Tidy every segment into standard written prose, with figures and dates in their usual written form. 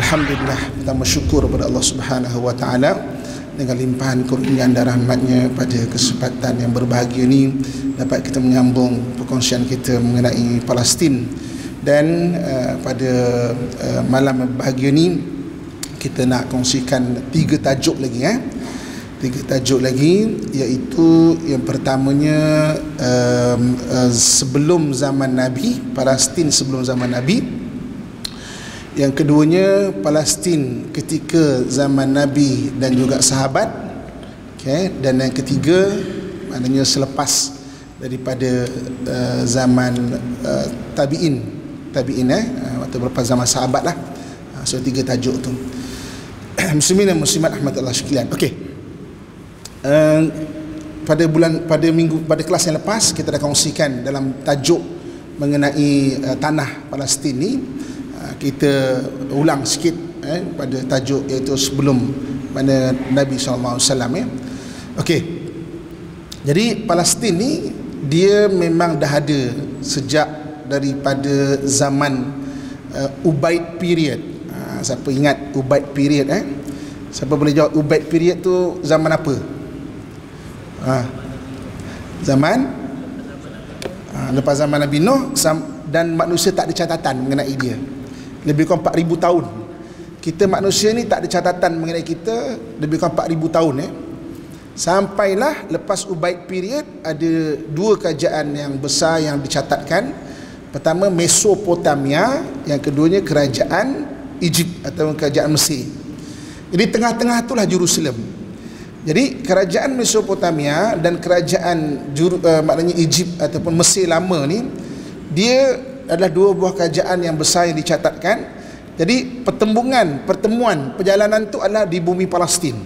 Alhamdulillah, kita bersyukur kepada Allah Subhanahu wa taala dengan limpahan kurniaan dan rahmatnya pada kesempatan yang berbahagia ini dapat kita menyambung perkongsian kita mengenai Palestin. Dan pada malam berbahagia ini kita nak kongsikan 3 tajuk lagi 3 tajuk lagi, iaitu yang pertamanya sebelum zaman Nabi, Palestin sebelum zaman Nabi. Yang keduanya Palestin ketika zaman Nabi dan juga sahabat, dan yang ketiga maknanya selepas daripada zaman tabi'in waktu berlepas zaman sahabat lah. So 3 tajuk tu. Muslimin dan muslimat rahmatullah sekalian. Pada kelas yang lepas kita dah kongsikan dalam tajuk mengenai tanah Palestin ni. Kita ulang sikit pada tajuk iaitu sebelum mana Nabi SAW Jadi Palestin ni dia memang dah ada sejak daripada zaman Ubaid period. Siapa ingat Ubaid period? Siapa boleh jawab Ubaid period tu zaman apa? Zaman lepas zaman Nabi Nuh, dan manusia tak ada catatan mengenai dia. Lebih kurang 4,000 tahun. Kita manusia ni tak ada catatan mengenai kita lebih kurang 4,000 tahun. Sampailah lepas Ubaid period ada 2 kerajaan yang besar yang dicatatkan. Pertama Mesopotamia, yang keduanya kerajaan Egypt atau kerajaan Mesir. Jadi tengah-tengah itulah Jerusalem. Jadi kerajaan Mesopotamia dan kerajaan maknanya Egypt ataupun Mesir lama ni, dia adalah 2 buah kerajaan yang besar yang dicatatkan. Jadi pertemuan perjalanan tu adalah di bumi Palestin,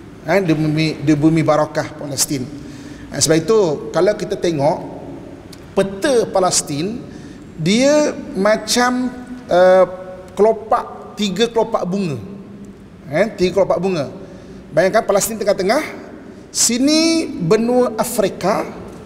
di bumi barakah Palestin. Sebab itu kalau kita tengok peta Palestin, dia macam kelopak 3 kelopak bunga. 3 kelopak bunga. Bayangkan Palestin tengah-tengah, sini benua Afrika,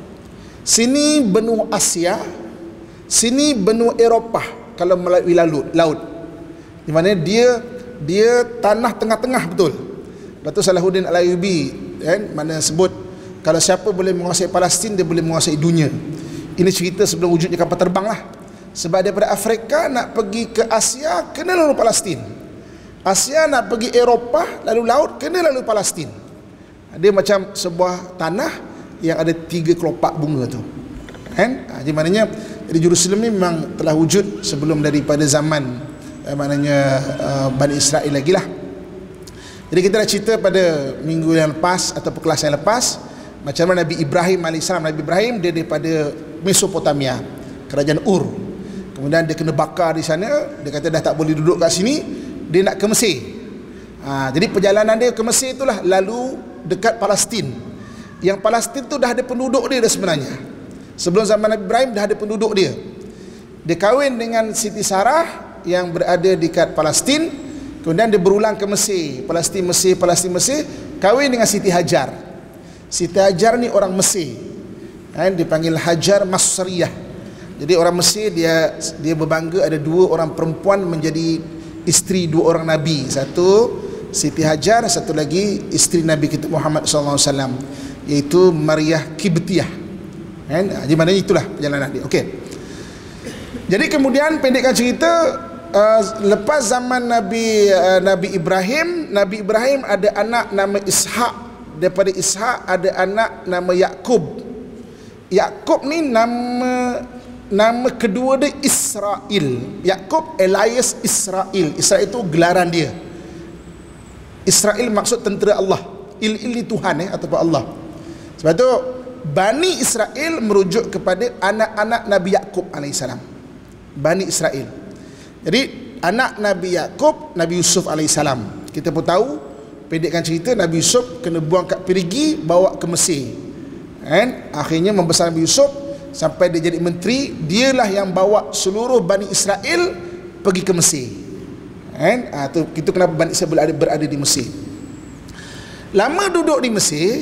sini benua Asia, sini benua Eropah kalau melalui laut. Di mana dia tanah tengah-tengah betul. Datuk Salahuddin Al-Ayyubi mana sebut kalau siapa boleh menguasai Palestin, dia boleh menguasai dunia. Ini cerita sebelum wujudnya kapal terbang lah. Sebab daripada Afrika nak pergi ke Asia kena lalu Palestin. Asia nak pergi Eropah lalu laut kena lalu Palestin. Dia macam sebuah tanah yang ada 3 kelopak bunga tu. Jadi maknanya di Jerusalem ni memang telah wujud sebelum daripada zaman Bani Israel lagi lah. Jadi kita dah cerita pada minggu yang lepas atau kelas yang lepas macam mana Nabi Ibrahim AS. Nabi Ibrahim dia daripada Mesopotamia, kerajaan Ur. Kemudian dia kena bakar di sana. Dia kata dah tak boleh duduk kat sini, dia nak ke Mesir. Jadi perjalanan dia ke Mesir itulah lalu dekat Palestin. Yang Palestin tu dah ada penduduk dia dah sebenarnya. Sebelum zaman Nabi Ibrahim dah ada penduduk dia. Dia kahwin dengan Siti Sarah yang berada dekat Palestin. Kemudian dia berulang ke Mesir. Palestin, Mesir. Kahwin dengan Siti Hajar. Siti Hajar ni orang Mesir. Dipanggil Hajar Masriyah. Jadi orang Mesir dia berbangga ada 2 orang perempuan menjadi isteri 2 orang Nabi. Satu Siti Hajar, satu lagi isteri Nabi kita Muhammad SAW, iaitu Maryah Kibtiyah. Jadi maknanya itulah perjalanan dia. Jadi kemudian pendekkan cerita, lepas zaman Nabi Ibrahim ada anak nama Ishak. Daripada Ishak ada anak nama Yakub. Yakub ni nama kedua dia Israel. Yakub alias Israel. Israel itu gelaran dia. Israel maksud tentera Allah. Il Tuhan ataupun Allah. Sebab tu Bani Israel merujuk kepada anak-anak Nabi Yakub alaihissalam. Bani Israel. Jadi anak Nabi Yakub, Nabi Yusuf alaihissalam. Kita pun tahu pendekkan cerita, Nabi Yusuf kena buang kat perigi, bawa ke Mesir. Akhirnya membesar Nabi Yusuf sampai dia jadi menteri. Dialah yang bawa seluruh Bani Israel pergi ke Mesir. Itu kenapa Bani Israel berada di Mesir. Lama duduk di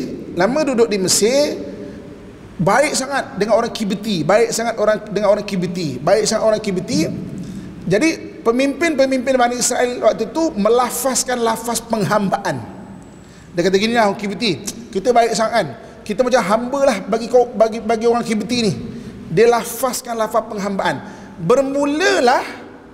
Mesir, baik sangat dengan orang Kibti, baik sangat orang Kibti. Jadi pemimpin Bani Israel waktu tu melafazkan lafaz penghambaan. Dia kata gini lah, Kibti, kita baik sangat, kita macam hamba lah bagi orang Kibti ni. Dia lafazkan lafaz penghambaan. Bermulalah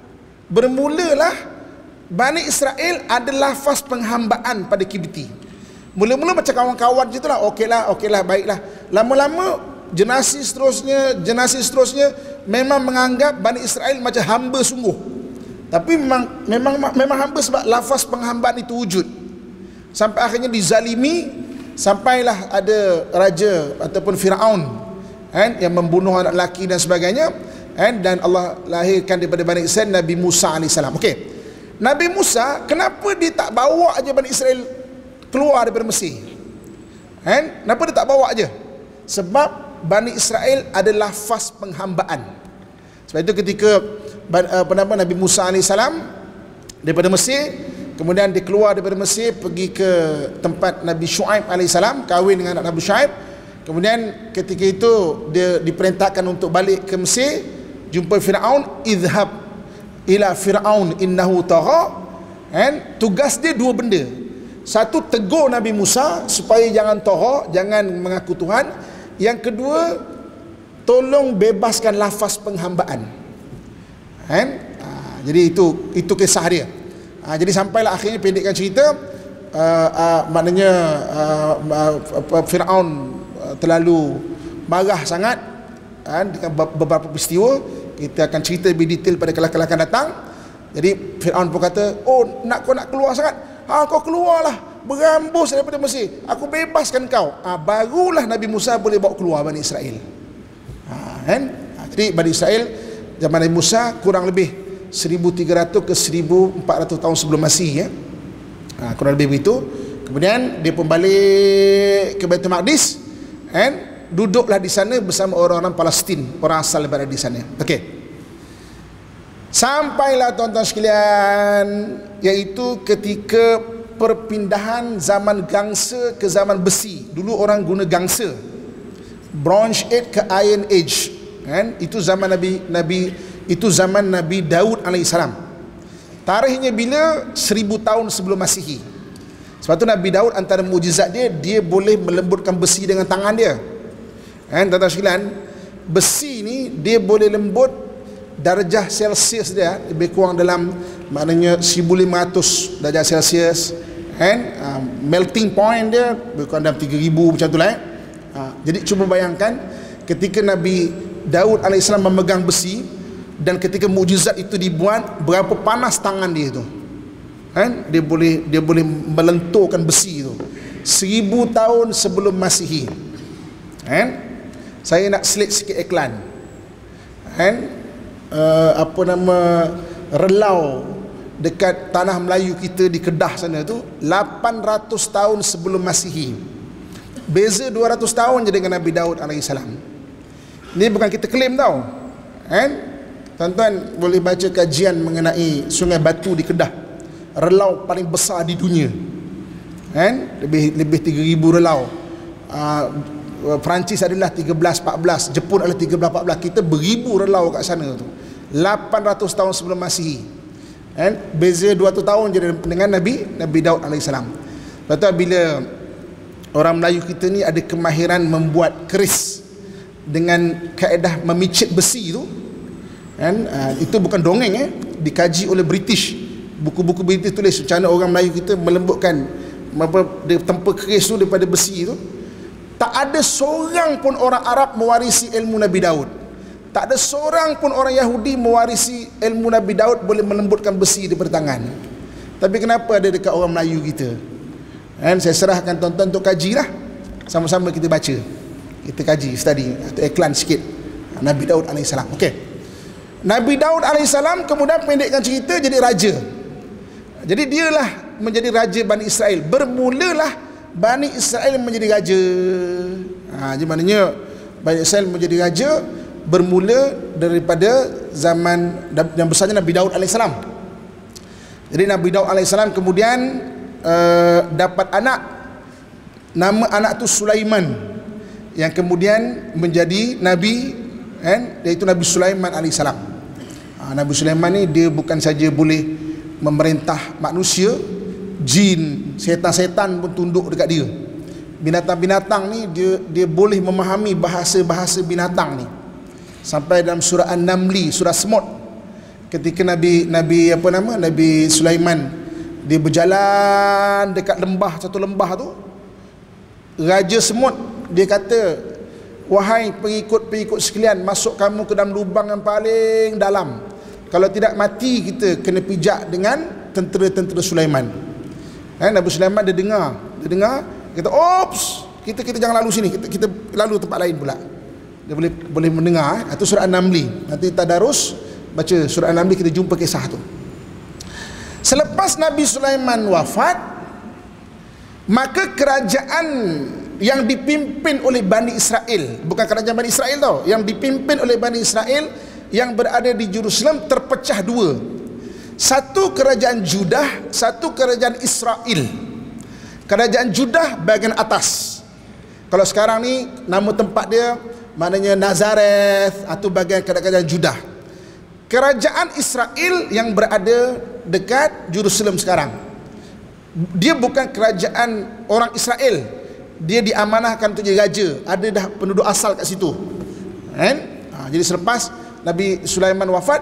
Bani Israel ada lafaz penghambaan pada Kibti. Mula-mula macam kawan-kawan je tu lah, okeylah, baiklah. Lama-lama generasi seterusnya memang menganggap Bani Israel macam hamba sungguh. Tapi memang hamba sebab lafaz penghambaan itu wujud. Sampai akhirnya dizalimi, sampailah ada raja ataupun Firaun yang membunuh anak lelaki dan sebagainya, dan Allah lahirkan daripada Bani Israel Nabi Musa AS. Okey, Nabi Musa, kenapa dia tak bawa aja Bani Israel keluar daripada Mesir? Kenapa dia tak bawa aja? Sebab Bani Israel ada lafaz penghambaan. Sebab itu ketika Nabi Musa AS daripada Mesir, kemudian dia keluar daripada Mesir pergi ke tempat Nabi Shu'aib AS, kahwin dengan anak Nabi Shu'aib. Kemudian ketika itu dia diperintahkan untuk balik ke Mesir, jumpa Firaun, idhab ila Firaun innahu tagha. Tugas dia dua benda. Satu, tegur Nabi Musa supaya jangan tagha, jangan mengaku Tuhan. Yang kedua, tolong bebaskan lafaz penghambaan. Jadi itu kisah dia. Jadi sampailah akhirnya, pendekkan cerita, maknanya Firaun terlalu marah sangat dengan beberapa peristiwa. Kita akan cerita lebih detail pada kelak-kelak akan datang. Jadi Firaun pun kata, kau nak keluar sangat, kau keluarlah, berambus daripada Mesir, aku bebaskan kau. Barulah Nabi Musa boleh bawa keluar Bani Israel. Jadi Bani Israel zaman Nabi Musa kurang lebih 1300 ke 1400 tahun sebelum Masih, kurang lebih begitu. Kemudian dia pun balik ke Baitul Maqdis, duduklah di sana bersama orang-orang Palestin, orang asal daripada di sana. Okey, sampailah tuan-tuan sekalian, iaitu ketika perpindahan zaman gangsa ke zaman besi. Dulu orang guna gangsa, Bronze Age ke Iron Age, itu zaman itu zaman Nabi Daud AS. Tarikhnya bila? 1000 tahun sebelum Masihi. Sebab tu Nabi Daud, antara mukjizat dia boleh melembutkan besi dengan tangan dia. Tuan-tuan sekalian, besi ni dia boleh lembut darjah Celsius dia lebih kurang dalam maknanya 1500 darjah Celsius. Melting point dia lebih kurang dalam 3000 macam tu lah. Jadi cuba bayangkan ketika Nabi Daud AS memegang besi, dan ketika mukjizat itu dibuat, berapa panas tangan dia tu. Dia boleh melenturkan besi itu 1000 tahun sebelum Masihi. Saya nak slide sikit iklan. Relau dekat tanah Melayu kita di Kedah sana tu 800 tahun sebelum Masihi. Beza 200 tahun je dengan Nabi Daud AS. Ni bukan kita klaim tau. Tuan-tuan boleh baca kajian mengenai Sungai Batu di Kedah, relau paling besar di dunia. Lebih 3000 relau. Perancis adalah 13-14, Jepun adalah 13-14. Kita beribu relau kat sana tu. 800 tahun sebelum Masihi. Beza 200 tahun je dengan Nabi Daud AS. Lepas tu bila orang Melayu kita ni ada kemahiran membuat keris dengan kaedah memicit besi tu, itu bukan dongeng, dikaji oleh British. Buku-buku British tulis macam mana orang Melayu kita melembutkan dia tempa keris tu daripada besi tu. Tak ada seorang pun orang Arab mewarisi ilmu Nabi Daud. Tak ada seorang pun orang Yahudi mewarisi ilmu Nabi Daud boleh melembutkan besi daripada tangan. Tapi kenapa ada dekat orang Melayu kita? Saya serahkan tuan-tuan untuk kajilah. Sama-sama kita baca, kita kaji, study, atau iklan sikit Nabi Daud AS. Okey, Nabi Daud AS kemudian pendekkan cerita jadi raja. Jadi dialah menjadi raja Bani Israel. Bermulalah Bani Israel menjadi raja. Jadi maknanya Bani Israel menjadi raja bermula daripada zaman yang besarnya Nabi Daud AS. Jadi Nabi Daud AS kemudian dapat anak, nama anak tu Sulaiman, yang kemudian menjadi nabi, iaitu Nabi Sulaiman AS. Nabi Sulaiman ni dia bukan saja boleh memerintah manusia, jin, setan-setan pun tunduk dekat dia. Binatang-binatang ni dia boleh memahami bahasa-bahasa binatang ni. Sampai dalam surah An-Namli, surah Semut, ketika Nabi Sulaiman dia berjalan dekat satu lembah tu, Raja Semut dia kata, wahai pengikut-pengikut sekalian, masuk kamu ke dalam lubang yang paling dalam. Kalau tidak mati kita kena pijak dengan tentera-tentera Sulaiman. Nabi Sulaiman dia dengar, kata, "Ops, kita jangan lalu sini, kita lalu tempat lain pula." Dia boleh mendengar. Itu surah An-Namli. Nanti tadarus baca surah An-Namli, kita jumpa kisah tu. Selepas Nabi Sulaiman wafat, maka kerajaan yang dipimpin oleh Bani Israel, bukan kerajaan Bani Israel tau, yang dipimpin oleh Bani Israel yang berada di Jerusalem terpecah dua. Satu kerajaan Judah, satu kerajaan Israel. Kerajaan Judah bahagian atas. Kalau sekarang ni nama tempat dia maknanya Nazareth, atau bahagian kerajaan Judah. Kerajaan Israel yang berada dekat Jerusalem sekarang, dia bukan kerajaan orang Israel, dia diamanahkan untuk jadi raja, ada dah penduduk asal kat situ kan? Jadi selepas Nabi Sulaiman wafat,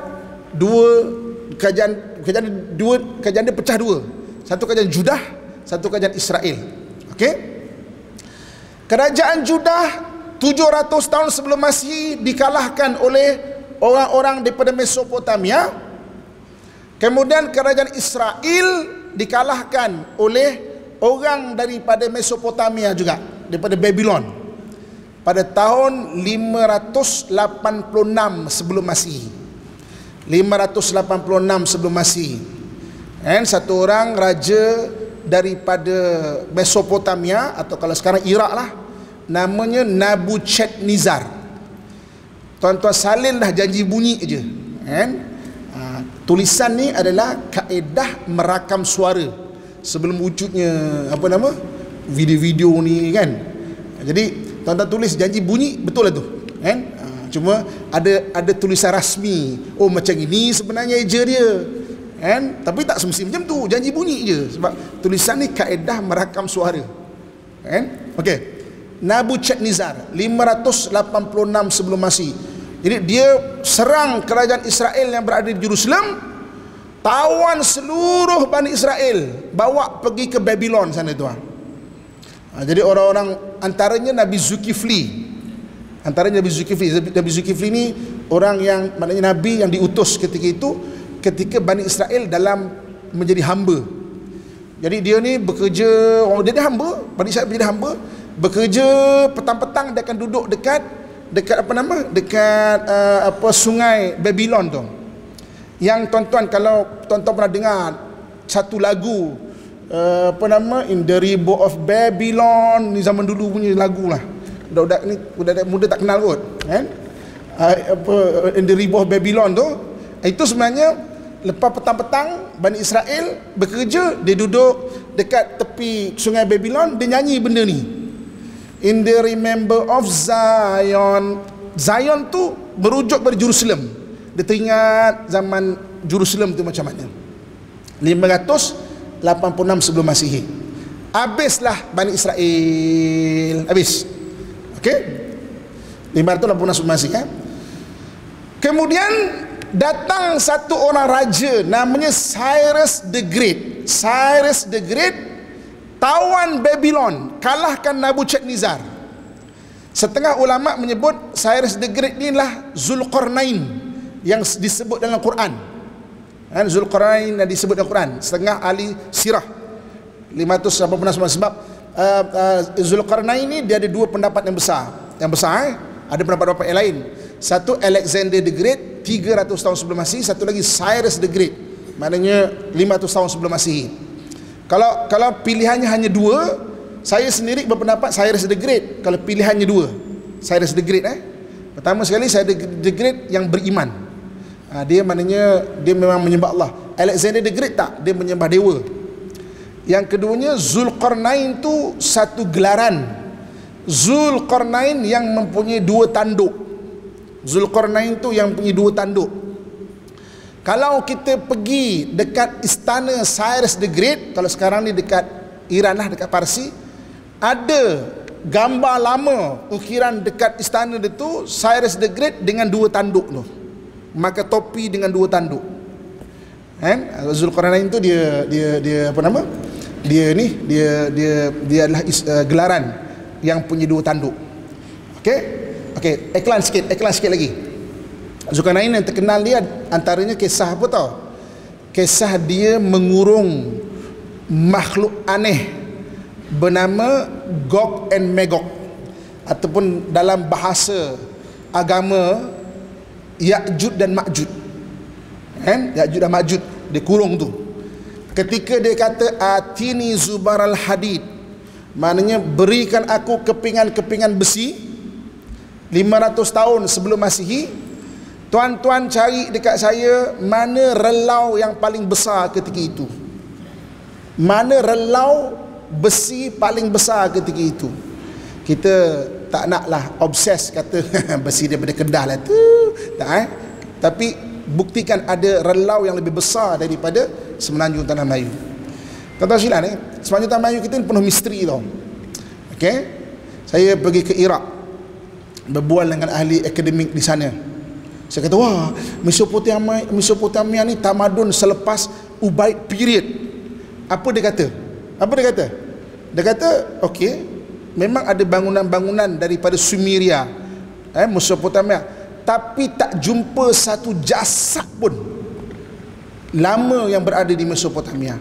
kerajaan dia pecah dua. Satu kerajaan Judah, satu kerajaan Israel. Okey. Kerajaan Judah 700 tahun sebelum Masihi dikalahkan oleh orang-orang daripada Mesopotamia. Kemudian kerajaan Israel dikalahkan oleh orang daripada Mesopotamia juga, daripada Babylon, pada tahun 586 sebelum Masihi. 586 sebelum Masihi. Satu orang raja daripada Mesopotamia, atau kalau sekarang Iraq lah, namanya Nabuchadnezzar. Tuan-tuan salin dah janji bunyi je kan? Tulisan ni adalah kaedah merakam suara sebelum wujudnya video-video ni kan. Jadi tuan-tuan tulis janji bunyi, betul lah tu kan? Cuma ada tulisan rasmi, oh macam ini sebenarnya eja dia kan? Tapi tak semestinya macam tu, janji bunyi je, sebab tulisan ni kaedah merakam suara kan? Okey. Nabuchadnezzar 586 sebelum Masihi. Jadi dia serang kerajaan Israel yang berada di Jerusalem, tawan seluruh Bani Israel, bawa pergi ke Babylon sana tuan. Jadi orang-orang, antaranya Nabi Zulkifli. Nabi Zulkifli ni orang yang maknanya Nabi yang diutus ketika itu, ketika Bani Israel dalam menjadi hamba. Jadi dia ni bekerja, dia hamba, Bani Israel menjadi hamba, bekerja petang-petang dia akan duduk dekat sungai Babylon tu. Yang tuan-tuan, kalau tuan-tuan pernah dengar satu lagu In the River of Babylon, ni zaman dulu punya lagu lah. Budak-budak ni budak muda tak kenal kot kan? In the River of Babylon tu, itu sebenarnya lepas petang-petang Bani Israel bekerja, dia duduk dekat tepi sungai Babylon, dia nyanyi benda ni. In the remember of Zion. Zion tu merujuk pada Jerusalem. Dia teringat zaman Jerusalem tu macam mana. 586 sebelum Masihi. Habislah Bani Israel. Habis. Okey? 586 sebelum Masihi kan? Kemudian datang satu orang raja namanya Cyrus the Great. Cyrus the Great tawan Babylon, kalahkan Nabuchadnezzar. Setengah ulama menyebut Cyrus the Great ni lah Zulqarnain yang disebut dalam Quran. Zulqarnain yang disebut dalam Quran. Setengah ahli sirah 589 sebab Zulqarnain ni dia ada dua pendapat yang besar. Ada pendapat-pendapat yang lain. Satu Alexander the Great 300 tahun sebelum Masihi, satu lagi Cyrus the Great, maknanya 500 tahun sebelum Masihi. Kalau pilihannya hanya dua, saya sendiri berpendapat Cyrus the Great. Kalau pilihannya dua, Cyrus the Great pertama sekali Cyrus the Great yang beriman. Dia maknanya dia memang menyembah Allah. Alexander the Great tak, dia menyembah dewa. Yang keduanya Zulqarnain tu satu gelaran. Zulqarnain yang mempunyai dua tanduk. Zulqarnain tu yang punya dua tanduk. Kalau kita pergi dekat istana Cyrus the Great, kalau sekarang ni dekat Iran lah, dekat Parsi, ada gambar lama ukiran dekat istana dia tu, Cyrus the Great dengan dua tanduk tu, maka topi dengan dua tanduk. Kan? Zulkarnain tu dia apa nama? Dia adalah gelaran yang punya dua tanduk. Okey, iklan sikit lagi. Zulkarnain yang terkenal dia antaranya kisah apa tau? Kisah dia mengurung makhluk aneh bernama Gog and Magog, ataupun dalam bahasa agama Ya'jud dan Ma'jud. Ya'jud dan Ma'jud, dia kurung tu. Ketika dia kata atini zubaral hadid, maknanya berikan aku kepingan-kepingan besi 500 tahun sebelum Masihi. Tuan-tuan cari dekat saya mana relau yang paling besar ketika itu. Mana relau besi paling besar ketika itu. Kita tak naklah obses kata besi daripada Kedah lah tu. Tak Tapi buktikan ada relau yang lebih besar daripada Semenanjung Tanah Melayu. Tuan-tuan silan Semenanjung Tanah Melayu kita ni penuh misteri tau. Okey. Saya pergi ke Iraq, berbual dengan ahli akademik di sana. Saya kata, wah, Mesopotamia ni tamadun selepas Ubaid period. Apa dia kata? Dia kata, okey, memang ada bangunan-bangunan daripada Sumeria, Mesopotamia, tapi tak jumpa satu jasad pun lama yang berada di Mesopotamia.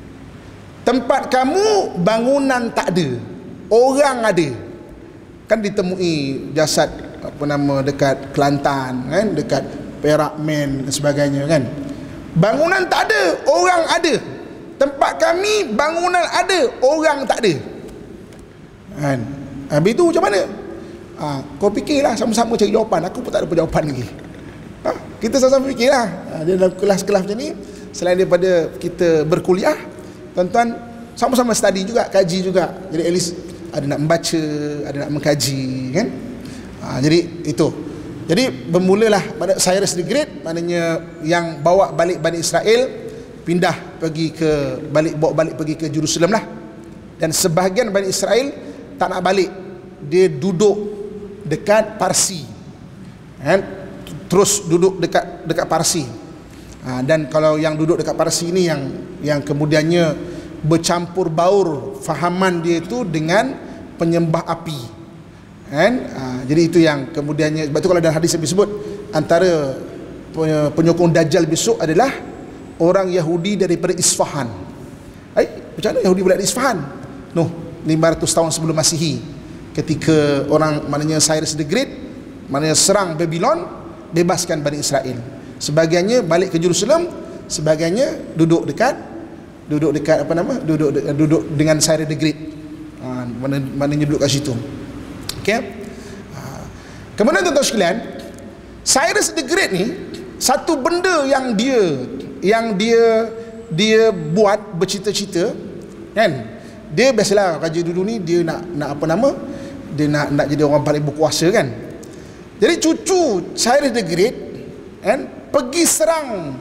Tempat kamu bangunan tak ada, orang ada. Kan ditemui jasad apa nama dekat Kelantan kan, dekat Perak Men dan sebagainya kan. Bangunan tak ada, orang ada. Tempat kami bangunan ada, orang tak ada. Kan? Habis tu macam mana? Kau fikirlah, sama-sama cari jawapan. Aku pun tak ada jawapan lagi. Kita sama-sama fikirlah. Dalam kelas-kelas macam ni, selain daripada kita berkuliah, tuan-tuan sama-sama study juga, kaji juga. Jadi at least ada nak membaca, ada nak mengkaji kan. Jadi itu. Jadi bermulalah Cyrus the Great, maknanya yang bawa balik Bani Israel, pindah pergi ke bawa balik pergi ke Jerusalem lah. Dan sebahagian Bani Israel tak nak balik, dia duduk dekat Parsi, kan? Terus duduk dekat Parsi. Dan kalau yang duduk dekat Parsi ni yang kemudiannya bercampur baur fahaman dia itu dengan penyembah api. Kan? Jadi itu yang kemudiannya, sebab tu kalau dalam hadis yang disebut antara penyokong Dajjal besok adalah orang Yahudi daripada Isfahan. Macam mana Yahudi boleh dari Isfahan? 500 tahun sebelum Masihi, ketika orang maknanya Cyrus the Great maknanya serang Babylon, bebaskan Bani Israel. Sebahagiannya balik ke Jerusalem, sebahagiannya duduk dekat apa nama? Duduk dengan Cyrus the Great. Maknanya duduk kat situ. Okay. Kemudian tuan-tuan sekalian, Cyrus the Great ni satu benda yang dia buat bercita-cita kan. Dia biasalah raja dulu ni dia nak apa nama? Dia nak jadi orang paling berkuasa kan. Jadi cucu Cyrus the Great kan pergi serang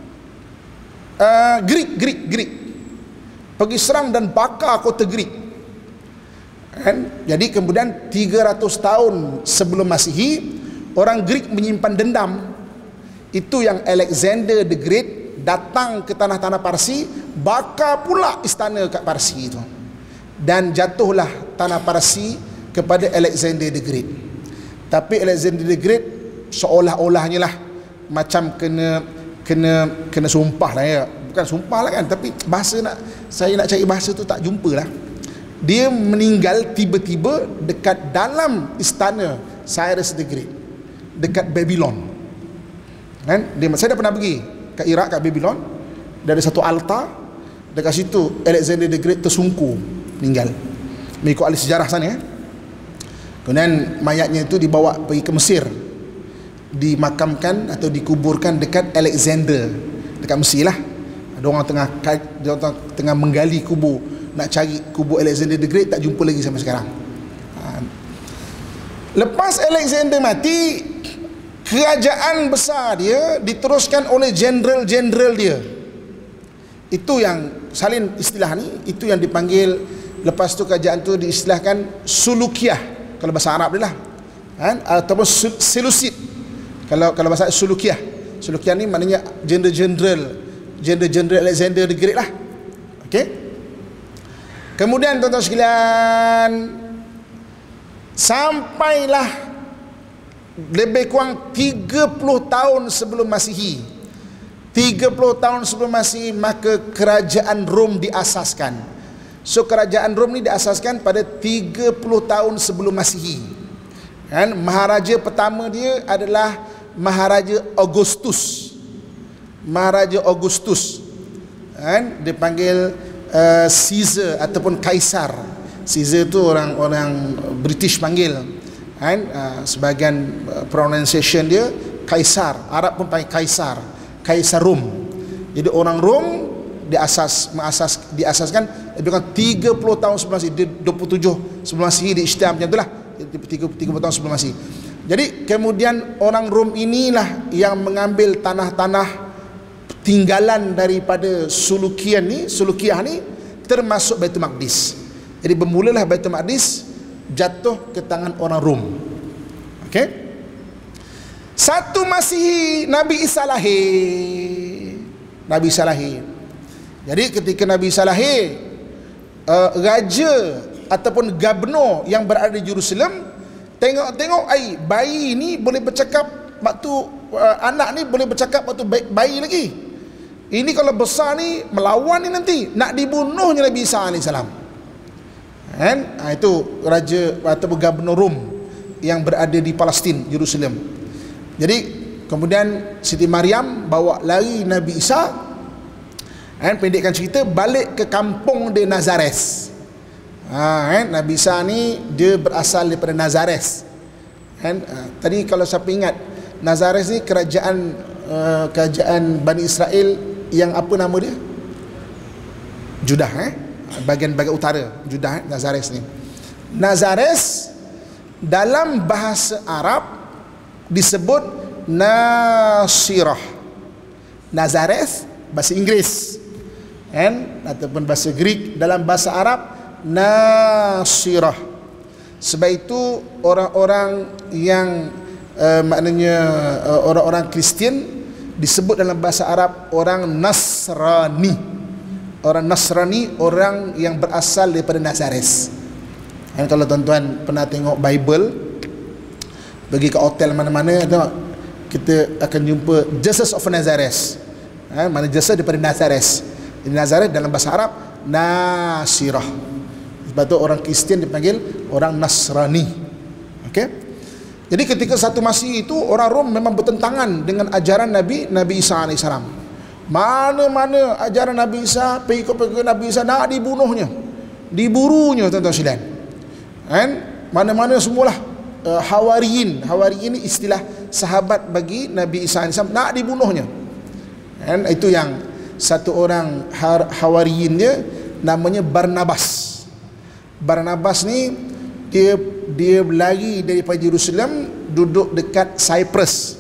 Greek. Pergi serang dan bakar kota Greek. Kan? Jadi kemudian 300 tahun sebelum Masihi, orang Greek menyimpan dendam. Itu yang Alexander the Great datang ke tanah-tanah Parsi, bakar pula istana kat Parsi itu. Dan jatuhlah tanah Parsi kepada Alexander the Great. Tapi Alexander the Great seolah-olahnya lah macam kena sumpah lah ya. Bukan sumpah lah kan, tapi saya nak cari bahasa tu tak jumpa lah. Dia meninggal tiba-tiba dekat dalam istana Cyrus the Great, dekat Babylon. Kan? Saya dah pernah pergi ke Iraq, kat Babylon. Dia ada satu altar dekat situ. Alexander the Great tersungkur, meninggal. Mengikut ahli sejarah sana ya. Kemudian mayatnya itu dibawa pergi ke Mesir, dimakamkan atau dikuburkan dekat Alexander, dekat Mesir lah. Ada orang tengah menggali kubur, nak cari kubur Alexander the Great, tak jumpa lagi sampai sekarang. Lepas Alexander mati, kerajaan besar dia diteruskan oleh jeneral-jeneral dia. Itu yang salin istilah ni, itu yang dipanggil. Lepas tu kerajaan tu diistilahkan Sulukiyah kalau bahasa Arab dia lah, kan? Ataupun Selusid kalau bahasa Sulukiyah. Sulukiyah ni maknanya jeneral Alexander the Great lah. Okey. Kemudian tuan-tuan sekalian, sampailah lebih kurang 30 tahun sebelum Masihi, 30 tahun sebelum Masihi, maka kerajaan Rom diasaskan. So kerajaan Rom ni diasaskan pada 30 tahun sebelum Masihi, kan? Maharaja pertama dia adalah Maharaja Augustus. Maharaja Augustus, kan? Dia panggil Caesar ataupun Kaisar. Caesar tu orang British panggil, kan? Sebahagian pronunciation dia Kaisar. Arab pun panggil Kaisar, Kaisar Rom. Jadi orang Rom diasaskan lebih kurang 30 tahun sebelum Masihi. 27 sebelum Masihi di Isytam macam itulah, 30 tahun sebelum Masihi. Jadi kemudian orang Rom inilah yang mengambil tanah-tanah tinggalan daripada Sulukiyah ni, termasuk Baitul Maqdis. Jadi bermulalah Baitul Maqdis jatuh ke tangan orang Rom. Okey. 1 Masihi Nabi Isa lahir. Nabi Isa lahir. Jadi ketika Nabi Isa lahir, raja ataupun gubernur yang berada di Jerusalem tengok bayi ni boleh bercakap waktu anak ni boleh bercakap waktu bayi lagi. Ini kalau besar ni melawan ni nanti nak dibunuhnya Nabi Isa AS. Kan? Itu raja ataupun gubernur Rom yang berada di Palestin, Jerusalem. Jadi kemudian Siti Maryam bawa lari Nabi Isa, kan? Pendekkan cerita, balik ke kampung di Nazareth. Kan? Nabi Isa ni dia berasal daripada Nazareth, kan? Tadi kalau siapa ingat, Nazareth ni kerajaan Bani Israel yang apa nama dia? Judah, bahagian utara Judah, Nazareth ni. Nazareth dalam bahasa Arab disebut Nasirah. Nazareth bahasa Inggeris, kan? Ataupun bahasa Greek. Dalam bahasa Arab Nasirah. Sebab itu orang-orang yang maknanya orang-orang Kristian disebut dalam bahasa Arab orang Nasrani. Orang Nasrani, orang yang berasal daripada Nazareth. Dan kalau tuan-tuan pernah tengok Bible, pergi ke hotel mana-mana, tengok, kita akan jumpa Jesus of Nazareth. Mana Jesus daripada Nazareth. Jadi Nazareth dalam bahasa Arab Nasirah. Sebab tu orang Kristian dipanggil orang Nasrani. Okey. Jadi ketika 1 Masihi itu, orang Rom memang bertentangan dengan ajaran Nabi Isa AS. Mana-mana ajaran Nabi Isa, pengikut Nabi Isa nak dibunuhnya, diburunya, tuan-tuan sekalian. Kan? Mana-mana semualah Hawariyin ni istilah sahabat bagi Nabi Isa AS, nak dibunuhnya. Kan? Itu yang satu orang Hawariyin dia namanya Barnabas. Barnabas ni dia lari daripada Jerusalem, duduk dekat Cyprus.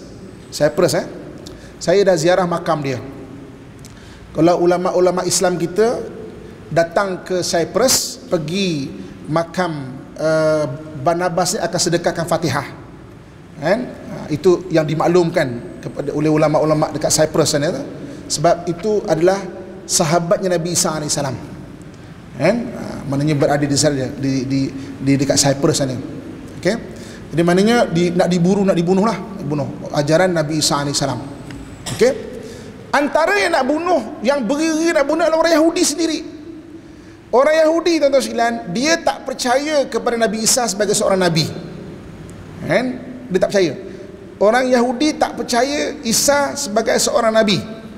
Saya dah ziarah makam dia. Kalau ulama-ulama Islam kita datang ke Cyprus, pergi makam Barnabas ni, akan sedekahkan Fatihah, kan? Itu yang dimaklumkan kepada oleh ulama-ulama dekat Cyprus sana. Sebab itu adalah sahabatnya Nabi Isa AS, kan? Maknanya berada di sana, di dekat Cyprus sana. Okey. Jadi maknanya nak dibunuh ajaran Nabi Isa AS. Okey. Antara yang nak bunuh, yang berdiri nak bunuh adalah orang Yahudi sendiri. Orang Yahudi, tuan-tuan sekalian, dia tak percaya kepada Nabi Isa sebagai seorang nabi. Kan? Dia tak percaya. Orang Yahudi tak percaya Isa sebagai seorang nabi.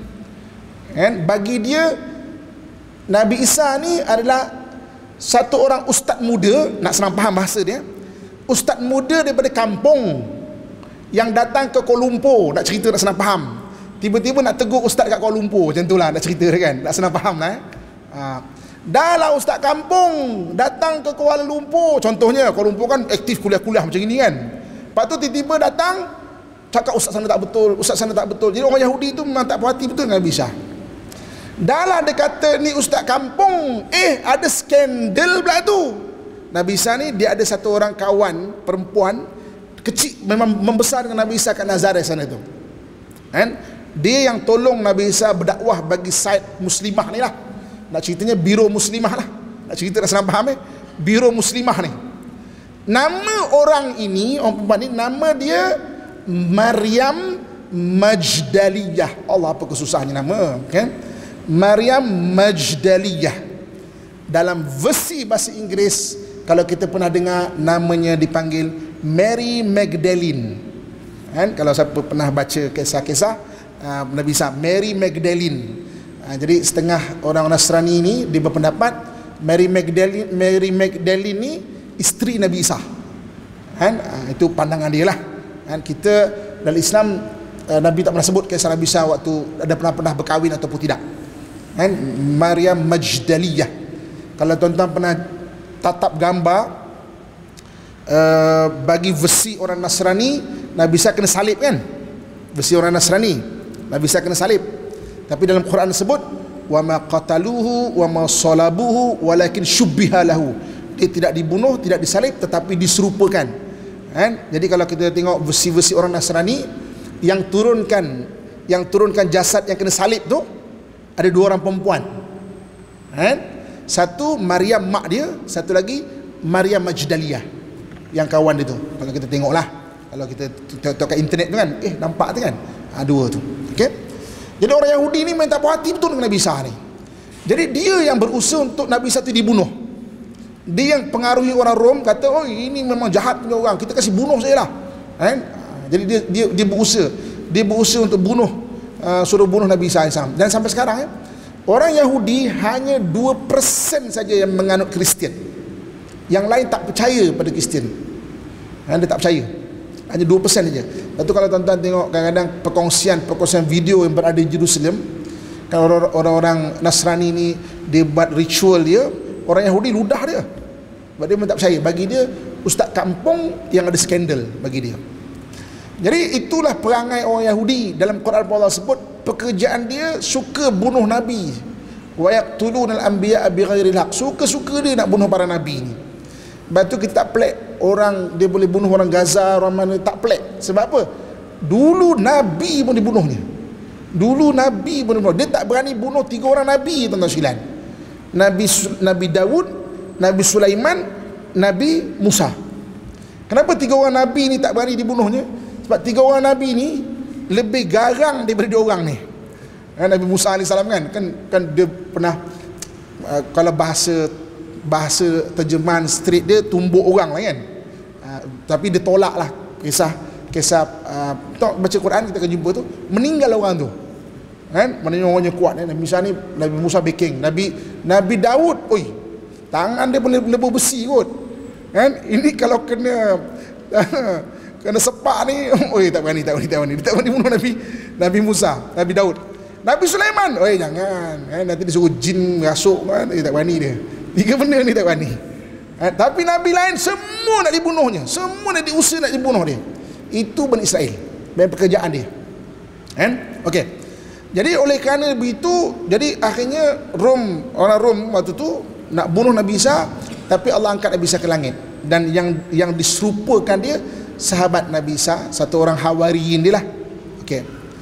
Kan? Bagi dia, Nabi Isa ni adalah satu orang ustaz muda, nak senang faham bahasa dia, ustaz muda daripada kampung yang datang ke Kuala Lumpur, nak cerita nak senang faham. Tiba-tiba nak tegur ustaz kat Kuala Lumpur, macam itulah nak cerita dia, kan, nak senang faham lah. Dah lah ustaz kampung datang ke Kuala Lumpur, contohnya Kuala Lumpur kan aktif kuliah-kuliah macam ini, kan. Lepas tu tiba-tiba datang cakap ustaz sana tak betul, ustaz sana tak betul. Jadi orang Yahudi tu memang tak puas hati betul dengan Nabi Isa. Dah lah dia kata ni ustaz kampung, ada skandal pula tu. Nabi Isa ni dia ada satu orang kawan perempuan kecil, memang membesar dengan Nabi Isa kat Nazareth sana tu. Kan? Dia yang tolong Nabi Isa berdakwah bagi Said Muslimah ni lah. Nak ceritanya Biro Muslimah lah. Nak cerita dah senang faham Biro Muslimah ni. Nama orang ini, orang perempuan ni, nama dia Maryam Majdaliyah. Allah, apa kesusahnya nama, kan? Maryam Majdaliyah. Dalam versi bahasa Inggeris, kalau kita pernah dengar, namanya dipanggil Mary Magdalene. Kan? Kalau siapa pernah baca kisah-kisah Nabi Isa, Mary Magdalene. Jadi setengah orang Nasrani ni dia berpendapat Mary Magdalene ni isteri Nabi Isa. Kan? Itu pandangan dia lah. Kan? Kita dalam Islam, Nabi tak pernah sebut kisah Nabi Isa waktu ada pernah berkahwin ataupun tidak. Kan? Maryam Majdaliyah. Kalau tuan-tuan pernah tatap gambar, bagi versi orang Nasrani, Nabi Isa kena salib, kan? Versi orang Nasrani, Nabi Isa kena salib. Tapi dalam Quran sebut wa ma qataluhu wa ma salabuhu walakin syubbiha lahu. Dia tidak dibunuh, tidak disalib, tetapi diserupakan. Kan? Jadi kalau kita tengok versi-versi orang Nasrani, yang turunkan jasad yang kena salib tu ada dua orang perempuan. Kan? Satu Maryam mak dia, satu lagi Maryam Majdaliyah yang kawan dia tu. Kalau kita tengoklah, kalau kita tengok kat internet tu kan, nampak tu kan, dua tu. Okey. Jadi orang Yahudi ni main tak puas hati betul dengan Nabi Isa ni. Jadi dia yang berusaha untuk Nabi Isa tu dibunuh. Dia yang pengaruhi orang Rom, kata, oh ini memang jahat punya orang, kita kasih bunuh saja lah. Kan? Jadi dia berusaha untuk bunuh, suruh bunuh Nabi Isa AS. Dan sampai sekarang orang Yahudi hanya 2% saja yang menganut Kristian. Yang lain tak percaya pada Kristian. Dia tak percaya. Hanya 2% saja. Lepas tu kalau tuan-tuan tengok kadang-kadang perkongsian video yang berada di Jerusalem, kan orang-orang Nasrani ni dia buat ritual dia, orang Yahudi ludah dia. Sebab dia memang tak percaya. Bagi dia ustaz kampung yang ada skandal bagi dia. Jadi itulah perangai orang Yahudi. Dalam Quran Allah sebut pekerjaan dia suka bunuh Nabi. Wa yaqtulunal anbiya'a bighairil haq. Suka-suka dia nak bunuh para Nabi ni. Sebab tu kita tak pelik orang dia boleh bunuh orang Gaza, orang mana, tak pelik. Sebab apa? Dulu Nabi pun dibunuhnya. Dia tak berani bunuh 3 orang Nabi, tuan-tuan sekalian. Nabi Daud, Nabi Sulaiman, Nabi Musa. Kenapa 3 orang Nabi ni tak berani dibunuhnya? Sebab 3 orang Nabi ni lebih garang daripada 2 orang ni. Nabi Musa AS kan dia pernah, kalau bahasa terjemahan street dia, tumbuk orang lah kan. Tapi dia tolak lah kisah baca Quran kita akan jumpa tu, meninggal orang tu kan, maknanya orangnya kuat kan. Misalnya Nabi Musa backing, Nabi Daud, tangan dia boleh lebuh besi kot kan. Ini kalau kena sepak ni, tak berani bunuh Nabi Musa, Nabi Daud. Nabi Sulaiman, jangan kan, nanti dia suruh jin rasuk kan, tak berani dia. 3 benda ni tak berani. Tapi Nabi lain semua nak dibunuhnya, semua nak diusir, nak dibunuh dia. Itu Bani Israel, dan pekerjaan dia. Kan? Okey. Jadi oleh kerana begitu, jadi akhirnya orang Rom waktu tu nak bunuh Nabi Isa, tapi Allah angkat Nabi Isa ke langit. Dan yang diserupakan dia sahabat Nabi Isa, satu orang Hawariyin dia lah. Okey.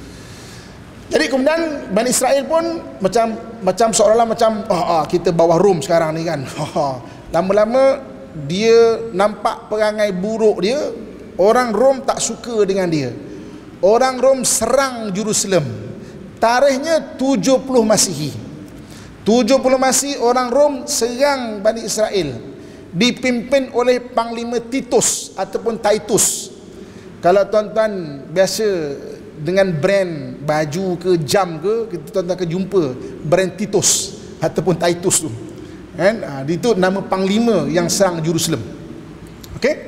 Jadi kemudian Bani Israel pun macam seolah-olah macam kita bawah Rom sekarang ni kan. Lama-lama dia nampak perangai buruk dia. Orang Rom tak suka dengan dia. Orang Rom serang Jerusalem. Tarikhnya 70 Masihi. 70 Masihi orang Rom serang Bani Israel, dipimpin oleh Panglima Titus ataupun Titus. Kalau tuan-tuan biasa dengan brand baju ke jam ke, kita tuan-tuan akan jumpa brand Titus ataupun Titus tu kan. Itu nama panglima yang serang Jerusalem. Okey.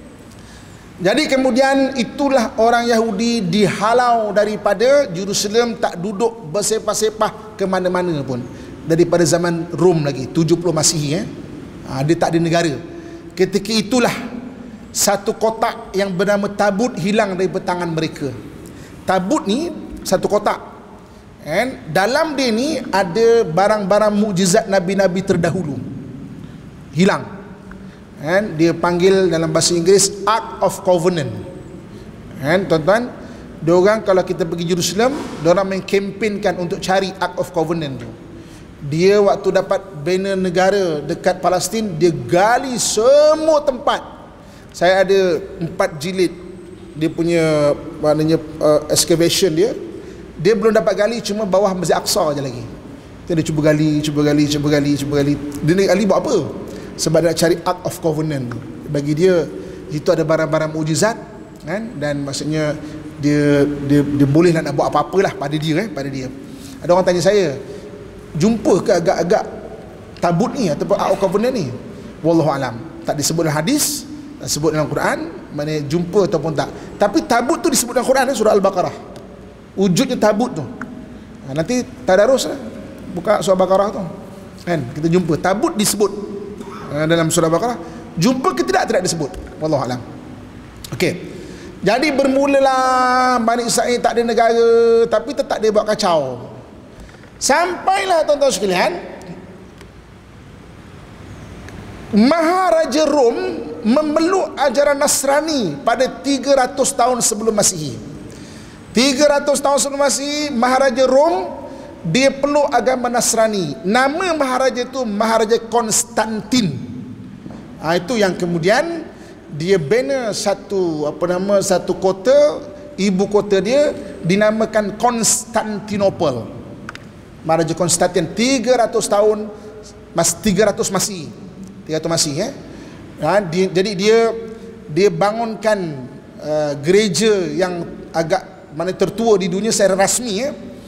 Jadi kemudian itulah orang Yahudi dihalau daripada Jerusalem, tak duduk bersepah-sepah ke mana-mana pun daripada zaman Rom lagi 70 Masihi. Dia tak ada negara. Ketika itulah satu kotak yang bernama tabut hilang dari tangan mereka. Tabut ni satu kotak, and dalam dia ni ada barang-barang mukjizat nabi-nabi terdahulu hilang. And dia panggil dalam bahasa Inggeris Ark of Covenant. And tuan-tuan, diorang kalau kita pergi Jerusalem, diorang mengkempenkan untuk cari Ark of Covenant tu. Dia waktu dapat banner negara dekat Palestin, dia gali semua tempat. Saya ada 4 jilid dia punya maknanya excavation dia. Dia belum dapat gali, cuma bawah Masjid Aqsa je lagi. Dia cuba gali. Dia nak gali buat apa? Sebab dia nak cari Ark of Covenant. Bagi dia itu ada barang-barang mukjizat, kan? Dan maksudnya dia boleh nak buat apa-apalah pada dia, pada dia. Ada orang tanya saya, jumpa ke agak-agak tabut ni ataupun Ark of Covenant ni? Wallahu alam. Tak disebut dalam hadis, tak disebut dalam Quran, mana jumpa ataupun tak. Tapi tabut tu disebut dalam Quran, surah Al-Baqarah. Wujudnya tabut tu. Nanti tadarus buka surah Al-Baqarah tu, kan? Kita jumpa tabut disebut dalam surah Al-Baqarah. Jumpa ke tidak disebut. Wallahu alam. Okey. Jadi bermulalah Bani Israel tak ada negara, tapi tetap dia buat kacau. Sampailah tuan-tuan sekalian, Maharaja Rom memeluk ajaran Nasrani pada 300 tahun sebelum Masihi. 300 tahun sebelum Masihi, Maharaja Rom dia peluk agama Nasrani. Nama Maharaja itu Maharaja Konstantin. Itu yang kemudian dia bina satu kota, ibu kota dia dinamakan Konstantinopel. Maharaja Konstantin 300 tahun 300 Masihi. 300 Masihi jadi dia bangunkan gereja yang agak mana tertua di dunia secara rasmi,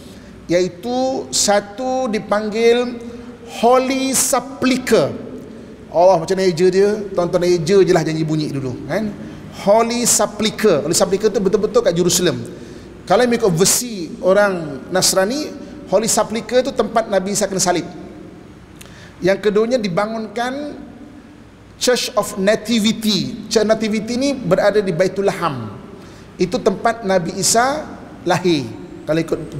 iaitu satu dipanggil Holy Sepulchre. Allah macam mana eja dia, tonton eja je lah janji bunyi dulu, kan? Holy Sepulchre. Holy Sepulchre tu betul-betul kat Jerusalem. Kalau ikut versi orang Nasrani, Holy Sepulchre tu tempat Nabi Isa kena salib. Yang keduanya dibangunkan Church of Nativity. Church Nativity ni berada di Baitul Laham. Itu tempat Nabi Isa lahir, kalau ikut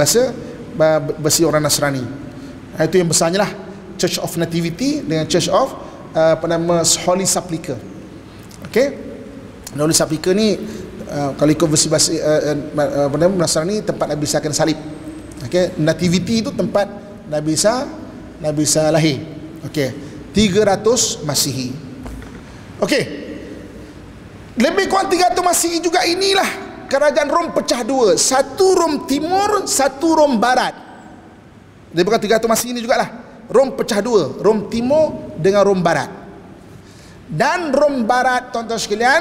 versi orang Nasrani. Itu yang besarnya lah, Church of Nativity dengan Church of Holy Sepulchre. Okey. Holy Sepulchre ni kalau ikut versi Nasrani, tempat Nabi Isa kena salib. Okey, Nativity itu tempat Nabi Isa lahir. Okey, 300 Masihi. Okey, lebih kurang 300 Masihi juga inilah kerajaan Rom pecah dua. Satu Rom Timur, satu Rom Barat. Lebih kurang 300 Masihi ini jugalah Rom pecah dua, Rom Timur dengan Rom Barat. Dan Rom Barat, tuan-tuan sekalian,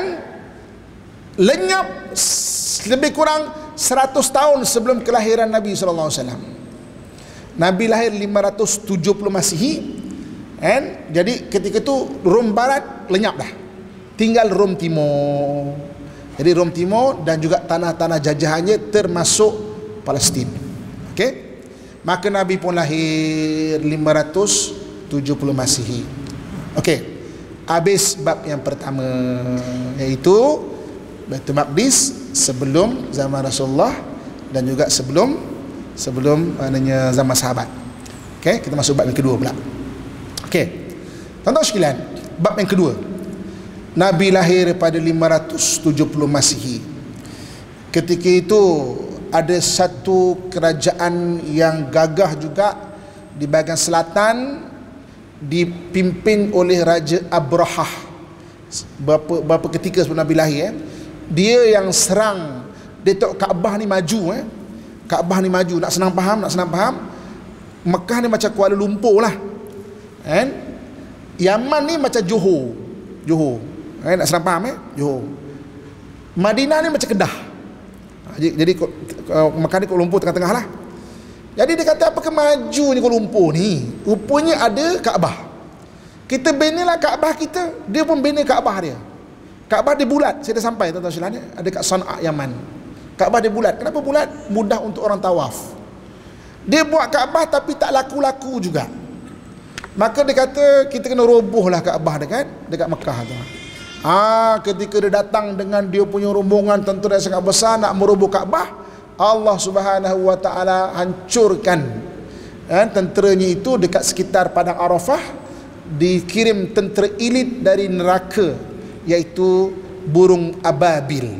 lenyap lebih kurang 100 tahun sebelum kelahiran Nabi SAW. Nabi lahir 570 Masihi, and jadi ketika itu Rom Barat lenyap dah, tinggal Rom Timur. Jadi Rom Timur dan juga tanah-tanah jajahannya termasuk Palestin. Okey, maka Nabi pun lahir 570 Masihi. Okey, habis bab yang pertama, iaitu Baitul Maqdis sebelum zaman Rasulullah dan juga sebelum maknanya zaman sahabat. Okey, kita masuk bab yang kedua pula. Okey, tuan-tuan sekalian, bab yang kedua, Nabi lahir pada 570 Masihi. Ketika itu ada satu kerajaan yang gagah juga di bahagian selatan, dipimpin oleh Raja Abrahah. Berapa ketika sebelum Nabi lahir, dia yang serang. Dia tengok Kaabah ni maju, Kaabah ni maju. Nak senang faham, Mekah ni macam Kuala Lumpur lah, kan? Yaman ni macam Johor. Nak senang faham, Johor. Madinah ni macam Kedah. Jadi Mekah ni Kuala Lumpur tengah-tengah lah. Jadi dia kata, apakah maju ni Kuala Lumpur ni? Rupanya ada Kaabah. Kita binalah Kaabah kita, dia pun bina Kaabah dia. Kaabah dia bulat. Saya dah sampai, tuan-tuan sekalian, ada kat Sana'a, Yaman. Kaabah dia bulat. Kenapa bulat? Mudah untuk orang tawaf. Dia buat Kaabah tapi tak laku-laku juga. Maka dia kata, kita kena robohlah Kaabah dekat Mekah tu. Ketika dia datang dengan dia punya rombongan tentera yang sangat besar nak meroboh Kaabah, Allah Subhanahu wa taala hancurkan tenteranya itu dekat sekitar padang Arafah. Dikirim tentera elit dari neraka, iaitu burung ababil.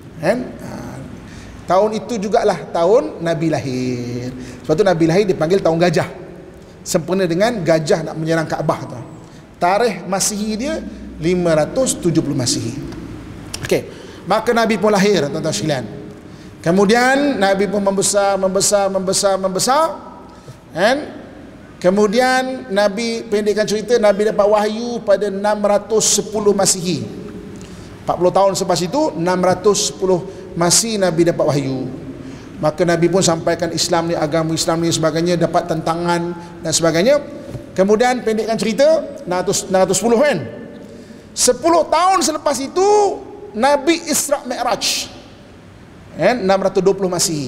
Tahun itu jugalah tahun Nabi lahir. Sebab tu Nabi lahir dipanggil tahun gajah, sempena dengan gajah nak menyerang Kaabah tu. Tarikh Masihi dia 570 Masihi. Okey, maka Nabi pun lahir, tuan-tuan sekalian. Kemudian Nabi pun membesar. Kemudian Nabi, pendekkan cerita, Nabi dapat wahyu pada 610 Masihi. 40 tahun selepas itu, 610 Masihi Nabi dapat wahyu. Maka Nabi pun sampaikan Islam ni, agama Islam ni sebagainya, dapat tentangan dan sebagainya. Kemudian pendekkan cerita 610 kan. 10 tahun selepas itu Nabi Isra Mi'raj, 620 Masihi.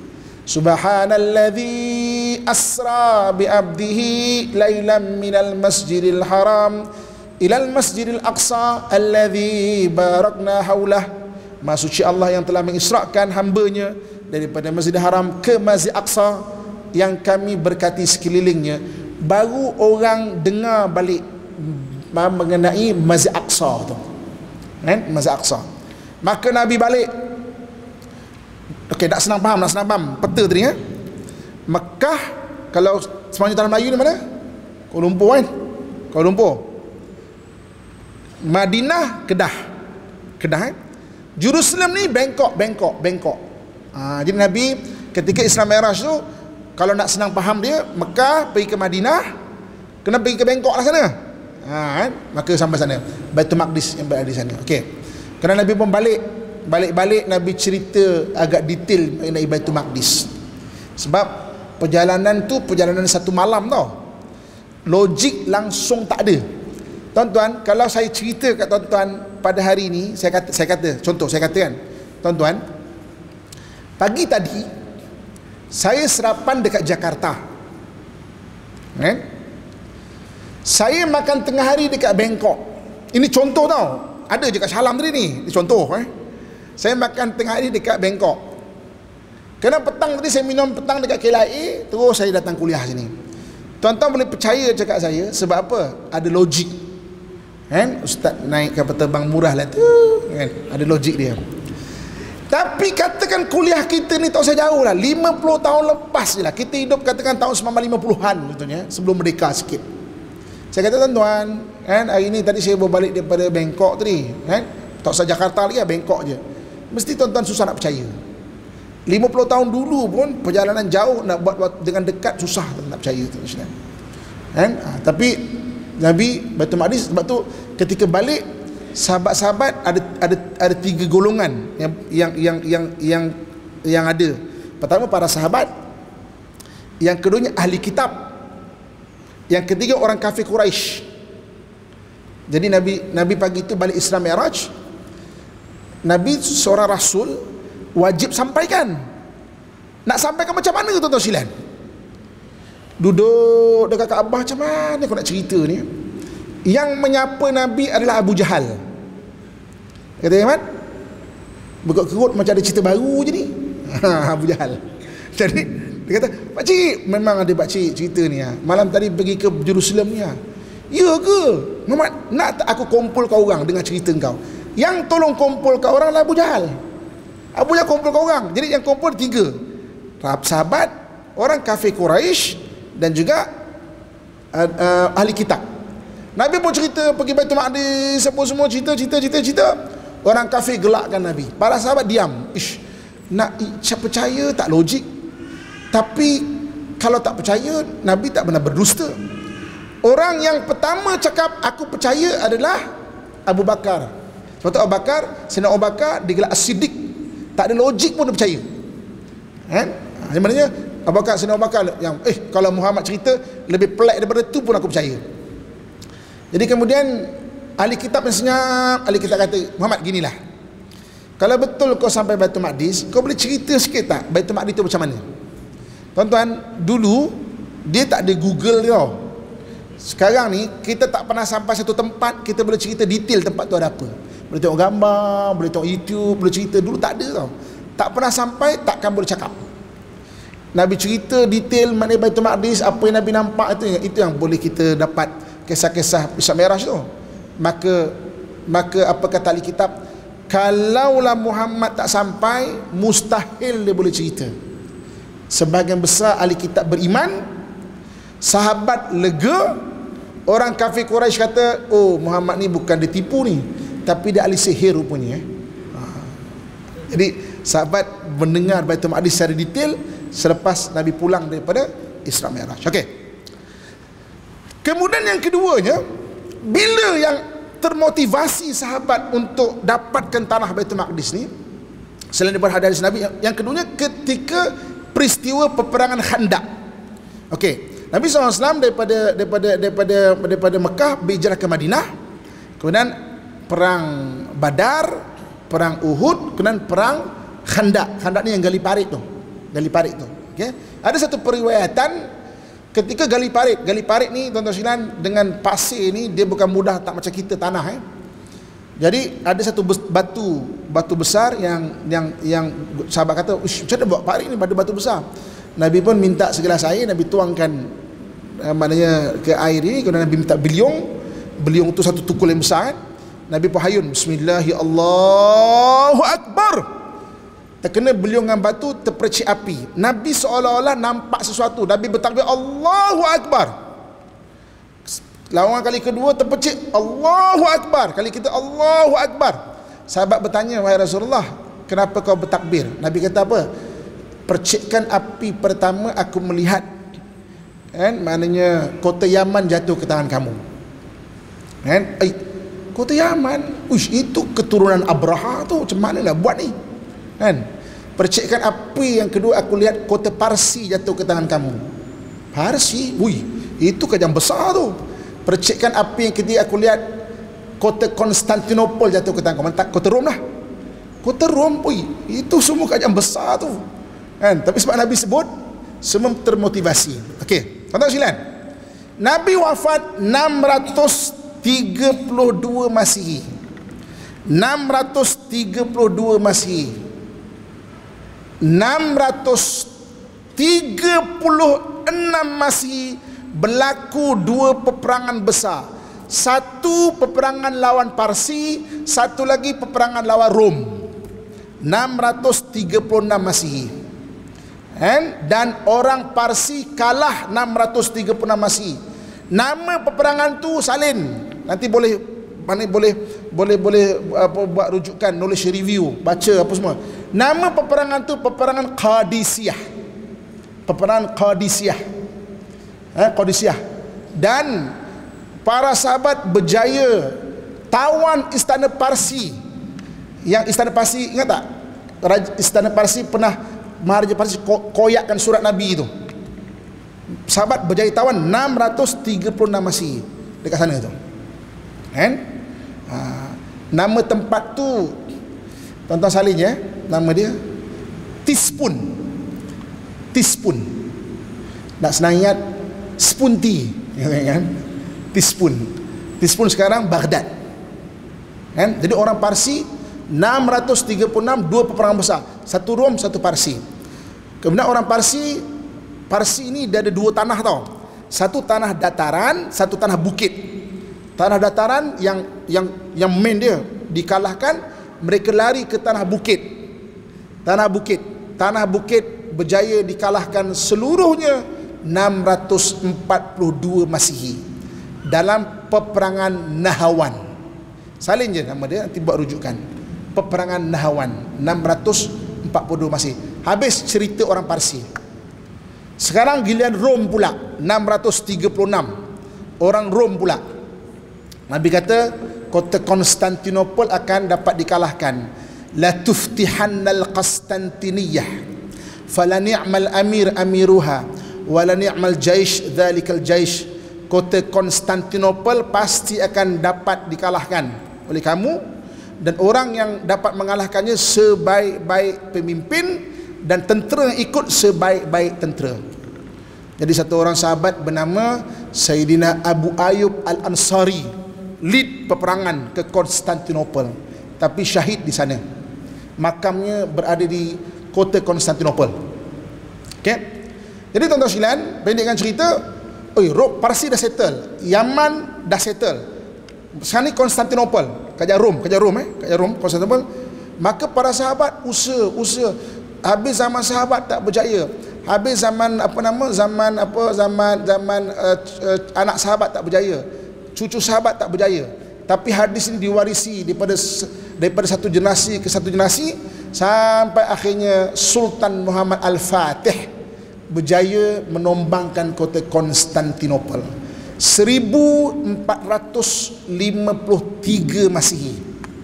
Subhanalladzi asra bi abdihi lailan minal masjidil haram ilal masjidil aqsa alladzi barakna haulah. Maha suci Allah yang telah mengisrakan hambanya daripada Masjidil Haram ke Masjid Aqsa yang kami berkati sekelilingnya. Baru orang dengar balik mengenai Masjid Aqsa tu, Masjid Aqsa. Maka Nabi balik. Okey, nak senang faham peta tadi Mekah, kalau semuanya tanah Melayu ni mana? Kuala Lumpur kan? Kuala Lumpur. Madinah, Kedah Jerusalem ni Bangkok. Jadi Nabi ketika Isra Mi'raj tu, kalau nak senang faham dia, Mekah pergi ke Madinah, kena pergi ke Bangkok lah sana. Maka sampai sana Baitul Maqdis yang berada di sana. Okey. Kerana Nabi pun balik Nabi cerita agak detail mengenai Baitul Maqdis. Sebab perjalanan tu perjalanan satu malam tau. Logik langsung tak ada. Tuan-tuan, kalau saya cerita kat tuan-tuan pada hari ini, saya kata kan, tuan-tuan, pagi tadi saya sarapan dekat Jakarta. Saya makan tengah hari dekat Bangkok. Ini contoh tau. Ada je kat Shah Alam tadi ni. Ini contoh. Saya makan tengah hari dekat Bangkok. Kerana petang tadi saya minum petang dekat KLIA, terus saya datang kuliah sini. Tuan-tuan boleh percaya cakap saya, sebab apa? Ada logik. Ustaz naik kapal terbang murah lah tu, ada logik dia. Tapi katakan kuliah kita ni tak usah jauh lah, 50 tahun lepas je lah. Kita hidup katakan tahun 1950-an contohnya, sebelum merdeka sikit. Saya kata tuan-tuan, hari ni tadi saya berbalik daripada Bangkok tadi, tak usah Jakarta lagi lah, Bangkok je. Mesti tuan-tuan susah nak percaya. 50 tahun dulu pun perjalanan jauh nak buat dengan dekat susah nak percaya tuan-tuan. Tapi Nabi Baitul Maqdis, sebab tu ketika balik sahabat-sahabat ada 3 golongan yang ada. Pertama para sahabat, yang keduanya ahli kitab, yang ketiga orang kafir Quraisy. Jadi Nabi pagi itu balik Isra Mi'raj. Nabi seorang rasul, wajib sampaikan. Nak sampaikan macam mana tuan-tuan sekalian? Duduk dekat Kaabah, macam mana aku nak cerita ni? Yang menyapa Nabi adalah Abu Jahal. Kata Ahmad, berkut-kerut macam ada cerita baru je ni. Abu Jahal. Jadi dia kata, pakcik, memang ada pakcik cerita ni. Malam tadi pergi ke Jerusalem ni. Ya ke? Muhammad, nak tak aku kumpul kau orang dengan cerita kau? Yang tolong kumpul kau orang adalah Abu Jahal. Abu Jahal kumpul kau orang. Jadi yang kumpul 3 sahabat, orang kafir Quraisy, dan juga ahli kitab. Nabi pun cerita pergi Baitul Maqdis, semua cerita. Orang kafir gelakkan Nabi. Para sahabat diam. Nak percaya tak logik. Tapi kalau tak percaya, Nabi tak pernah berdusta. Orang yang pertama cakap aku percaya adalah Abu Bakar. Sebab tu Abu Bakar, Sayyidina Abu Bakar digelar As-Siddiq. Tak ada logik pun dia percaya. Maknanya Abu Bakar, Sayyidina Abu Bakar yang kalau Muhammad cerita lebih pelik daripada tu pun aku percaya. Jadi kemudian ahli kitab yang senyap, ahli kitab kata, Muhammad ginilah, kalau betul kau sampai Baitul Maqdis, kau boleh cerita sikit tak Baitul Maqdis tu macam mana? Tuan-tuan, dulu dia tak ada Google tau. Sekarang ni kita tak pernah sampai satu tempat kita boleh cerita detail tempat tu ada apa. Boleh tengok gambar, boleh tengok YouTube, boleh cerita. Dulu tak ada tau. Tak pernah sampai, takkan boleh cakap. Nabi cerita detail mengenai Baitul Maqdis, apa yang Nabi nampak, itu yang boleh kita dapat kisah-kisah Isra Mi'raj tu. Maka apa kata ahli kitab, kalaulah Muhammad tak sampai, mustahil dia boleh cerita. Sebahagian besar ahli kitab beriman, sahabat lega, orang kafir Quraisy kata, oh Muhammad ni bukan dia tipu ni, tapi dia ahli sihir rupanya. Jadi sahabat mendengar Baitul Maqdis secara detail selepas Nabi pulang daripada Isra Mi'raj. Okey. Kemudian yang keduanya, bila yang termotivasi sahabat untuk dapatkan tanah Baitul Maqdis ni, selain daripada hadis Nabi, yang keduanya ketika peristiwa peperangan Khandaq. Okey. Nabi SAW daripada Mekah berhijrah ke Madinah, kemudian perang Badar, perang Uhud, kemudian perang Khandaq. Khandaq ni yang gali parit tu. Okay? Ada satu periwayatan ketika gali parit ni tuan-tuan sekalian, dengan pasir ni dia bukan mudah, tak macam kita tanah. Jadi ada satu batu besar yang sahabat kata, "Ush, macam mana buat parit ni pada batu besar?" Nabi pun minta segelas air, Nabi tuangkan maknanya ke air ini, kemudian Nabi minta beliung tu satu tukul yang besar. Nabi pun hayun, bismillahirrahmanirrahim, Allahu Akbar. Terkena beliung dengan batu, terpercik api. Nabi seolah-olah nampak sesuatu. Nabi bertakbir, Allahu Akbar. Lawangan kali kedua terpercik, Allahu Akbar. Kali kita Allahu Akbar. Sahabat bertanya, wahai Rasulullah, kenapa kau bertakbir? Nabi kata apa? Percikan api pertama aku melihat, maknanya kota Yaman jatuh ke tangan kamu. Kota Yaman, itu keturunan Abraha tu, macam mana nak buat ni? Percikan api yang kedua aku lihat kota Parsi jatuh ke tangan kamu. Parsi, itu kerajaan besar tu. Percikan api yang ketiga aku lihat kota Konstantinopel jatuh ke tangan kamu. Kota Rom lah. Kota Rom, itu semua kerajaan besar tu. Tapi sebab Nabi sebut, semua termotivasi. Okey, tuan-tuan sekalian, Nabi wafat 632 Masihi. 632 Masihi. 636 Masihi berlaku dua peperangan besar. Satu peperangan lawan Parsi, satu lagi peperangan lawan Rom. 636 Masihi. Dan orang Parsi kalah 636 Masihi. Nama peperangan tu salin. Nanti boleh buat rujukan, nulis review, baca apa semua. Nama peperangan tu peperangan Qadisiyah. Peperangan Qadisiyah. Qadisiyah. Dan para sahabat berjaya tawan istana Parsi. Yang istana Parsi, ingat tak? Istana Parsi pernah Maharaja Parsi koyakkan surat Nabi itu. Sahabat berjaya tawan 636 Masihi dekat sana tu. Nama tempat tu, tuan-tuan salin ya, nama dia Tispun. Nak senang ingat, Spunti, kan? Tispun sekarang Baghdad. Jadi orang Parsi 636, dua peperangan besar, satu Rom, satu Parsi. Kemudian orang Parsi ini dia ada dua tanah tau. Satu tanah dataran, satu tanah bukit. Tanah dataran yang main dia dikalahkan, mereka lari ke tanah bukit. Tanah bukit berjaya dikalahkan seluruhnya 642 Masihi dalam peperangan Nahawan. Salin je nama dia, nanti buat rujukan. Peperangan Nahawan 642 Masihi. Habis cerita orang Parsi. Sekarang giliran Rom pula, 636. Orang Rom pula. Nabi kata kota Konstantinopel akan dapat dikalahkan. La tuftihannal Qastantiniyah fala ni'mal amir amiruha wala ni'mal jaish dzalikal jaish. Kota Konstantinopel pasti akan dapat dikalahkan oleh kamu, dan orang yang dapat mengalahkannya sebaik-baik pemimpin, dan tentera yang ikut sebaik-baik tentera. Jadi satu orang sahabat bernama Sayyidina Abu Ayyub Al-Ansari, lead peperangan ke Konstantinopel, tapi syahid di sana. Makamnya berada di kota Konstantinopel. Okay? Jadi tuan-tuan sekalian, pendekkan cerita, Parsi dah settle, Yaman dah settle, sekarang ni Konstantinopel, kat Rom, Konstantinopel. Maka para sahabat usaha, habis zaman sahabat tak berjaya, habis zaman anak sahabat tak berjaya, cucu sahabat tak berjaya, tapi hadis ini diwarisi daripada satu generasi ke satu generasi, sampai akhirnya Sultan Muhammad Al-Fatih berjaya menombangkan kota Konstantinopel 1453 Masihi.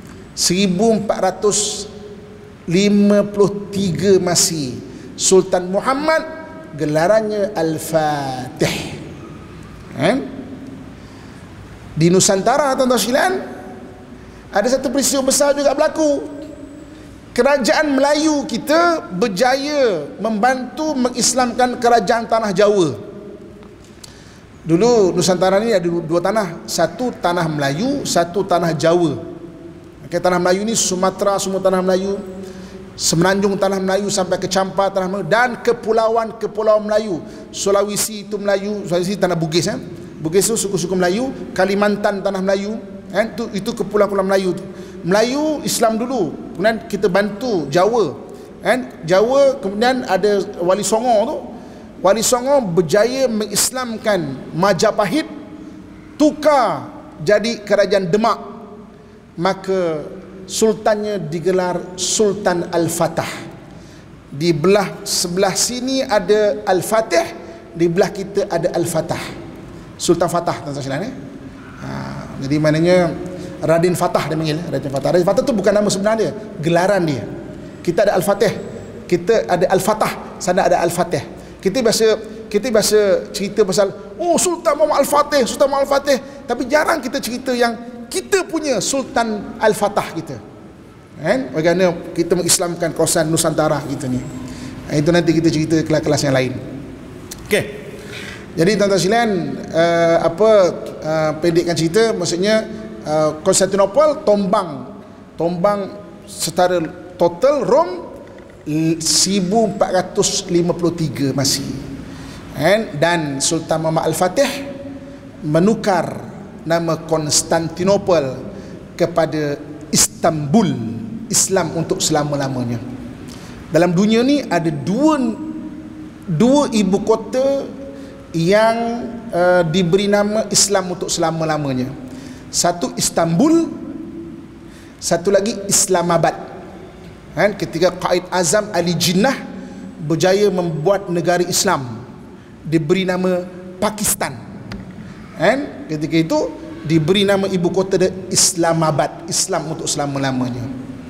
1453 Masihi, Sultan Muhammad gelarannya Al-Fatih. Di Nusantara, tuan-tuan sekalian, ada satu peristiwa besar juga berlaku. Kerajaan Melayu kita berjaya membantu mengislamkan kerajaan tanah Jawa. Dulu Nusantara ni ada dua tanah, satu tanah Melayu, satu tanah Jawa. Tanah Melayu ni Sumatera, semua tanah Melayu, Semenanjung tanah Melayu sampai ke Champa tanah Melayu, dan kepulauan Melayu. Sulawesi itu Melayu, Sulawesi tanah Bugis, Bugis itu suku-suku Melayu. Kalimantan tanah Melayu, itu kepulauan Melayu. Melayu Islam dulu, kemudian kita bantu Jawa, Jawa kemudian ada Wali Songo tu. Wali Songo berjaya mengislamkan Majapahit, tukar jadi kerajaan Demak. Maka sultannya digelar Sultan Al-Fatah. Di sebelah sini ada Al-Fatih, di belah kita ada Al-Fatah, Sultan Fatah, tuan-tuan sekalian. Jadi maknanya Raden Fatah dia panggil, Raden Fatah. Raden Fatah tu bukan nama sebenar dia, gelaran dia. Kita ada Al-Fatih, kita ada Al-Fatah, sana ada Al-Fatih. Kita biasa cerita pasal Sultan Muhammad Al-Fatih, Sultan Muhammad Al-Fatih, tapi jarang kita cerita yang kita punya Sultan Al-Fatah kita. Bagaimana kita mengislamkan kawasan Nusantara kita ni. Itu nanti kita cerita kelas-kelas yang lain. Okey. Jadi tuan-tuan sekalian, pendekkan cerita, maksudnya Konstantinopel tombang secara total Rom 1453 Masihi. Dan Sultan Muhammad Al-Fatih menukar nama Konstantinopel kepada Istanbul, Islam untuk selama-lamanya. Dalam dunia ni ada dua ibu kota yang diberi nama Islam untuk selama-lamanya. Satu Istanbul, satu lagi Islamabad. Ketika Qaid Azam Ali Jinnah berjaya membuat negara Islam, diberi nama Pakistan. Ketika itu diberi nama ibu kota dia Islamabad, Islam untuk selama-lamanya.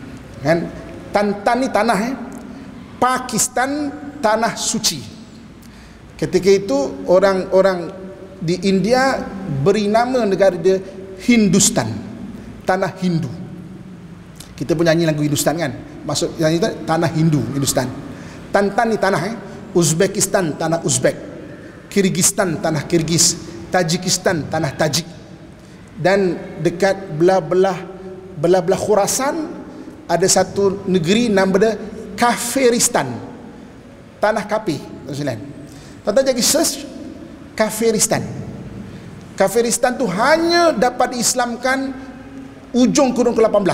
Tantan ni tanah, Pakistan tanah suci. Ketika itu orang-orang di India beri nama negara dia Hindustan, tanah Hindu. Kita pun nyanyi lagu Hindustan kan, maksud nyanyi itu tanah Hindu, Hindustan. Tantan ni tanah, Uzbekistan tanah Uzbek, Kyrgyzstan tanah Kyrgyz, Tajikistan tanah Tajik. Dan dekat belah-belah Khurasan ada satu negeri nama dia Kafiristan, tanah Kapi. Tuan-tuan jadi search Kafiristan. Kafiristan tu hanya dapat diislamkan ujung kurun ke-18.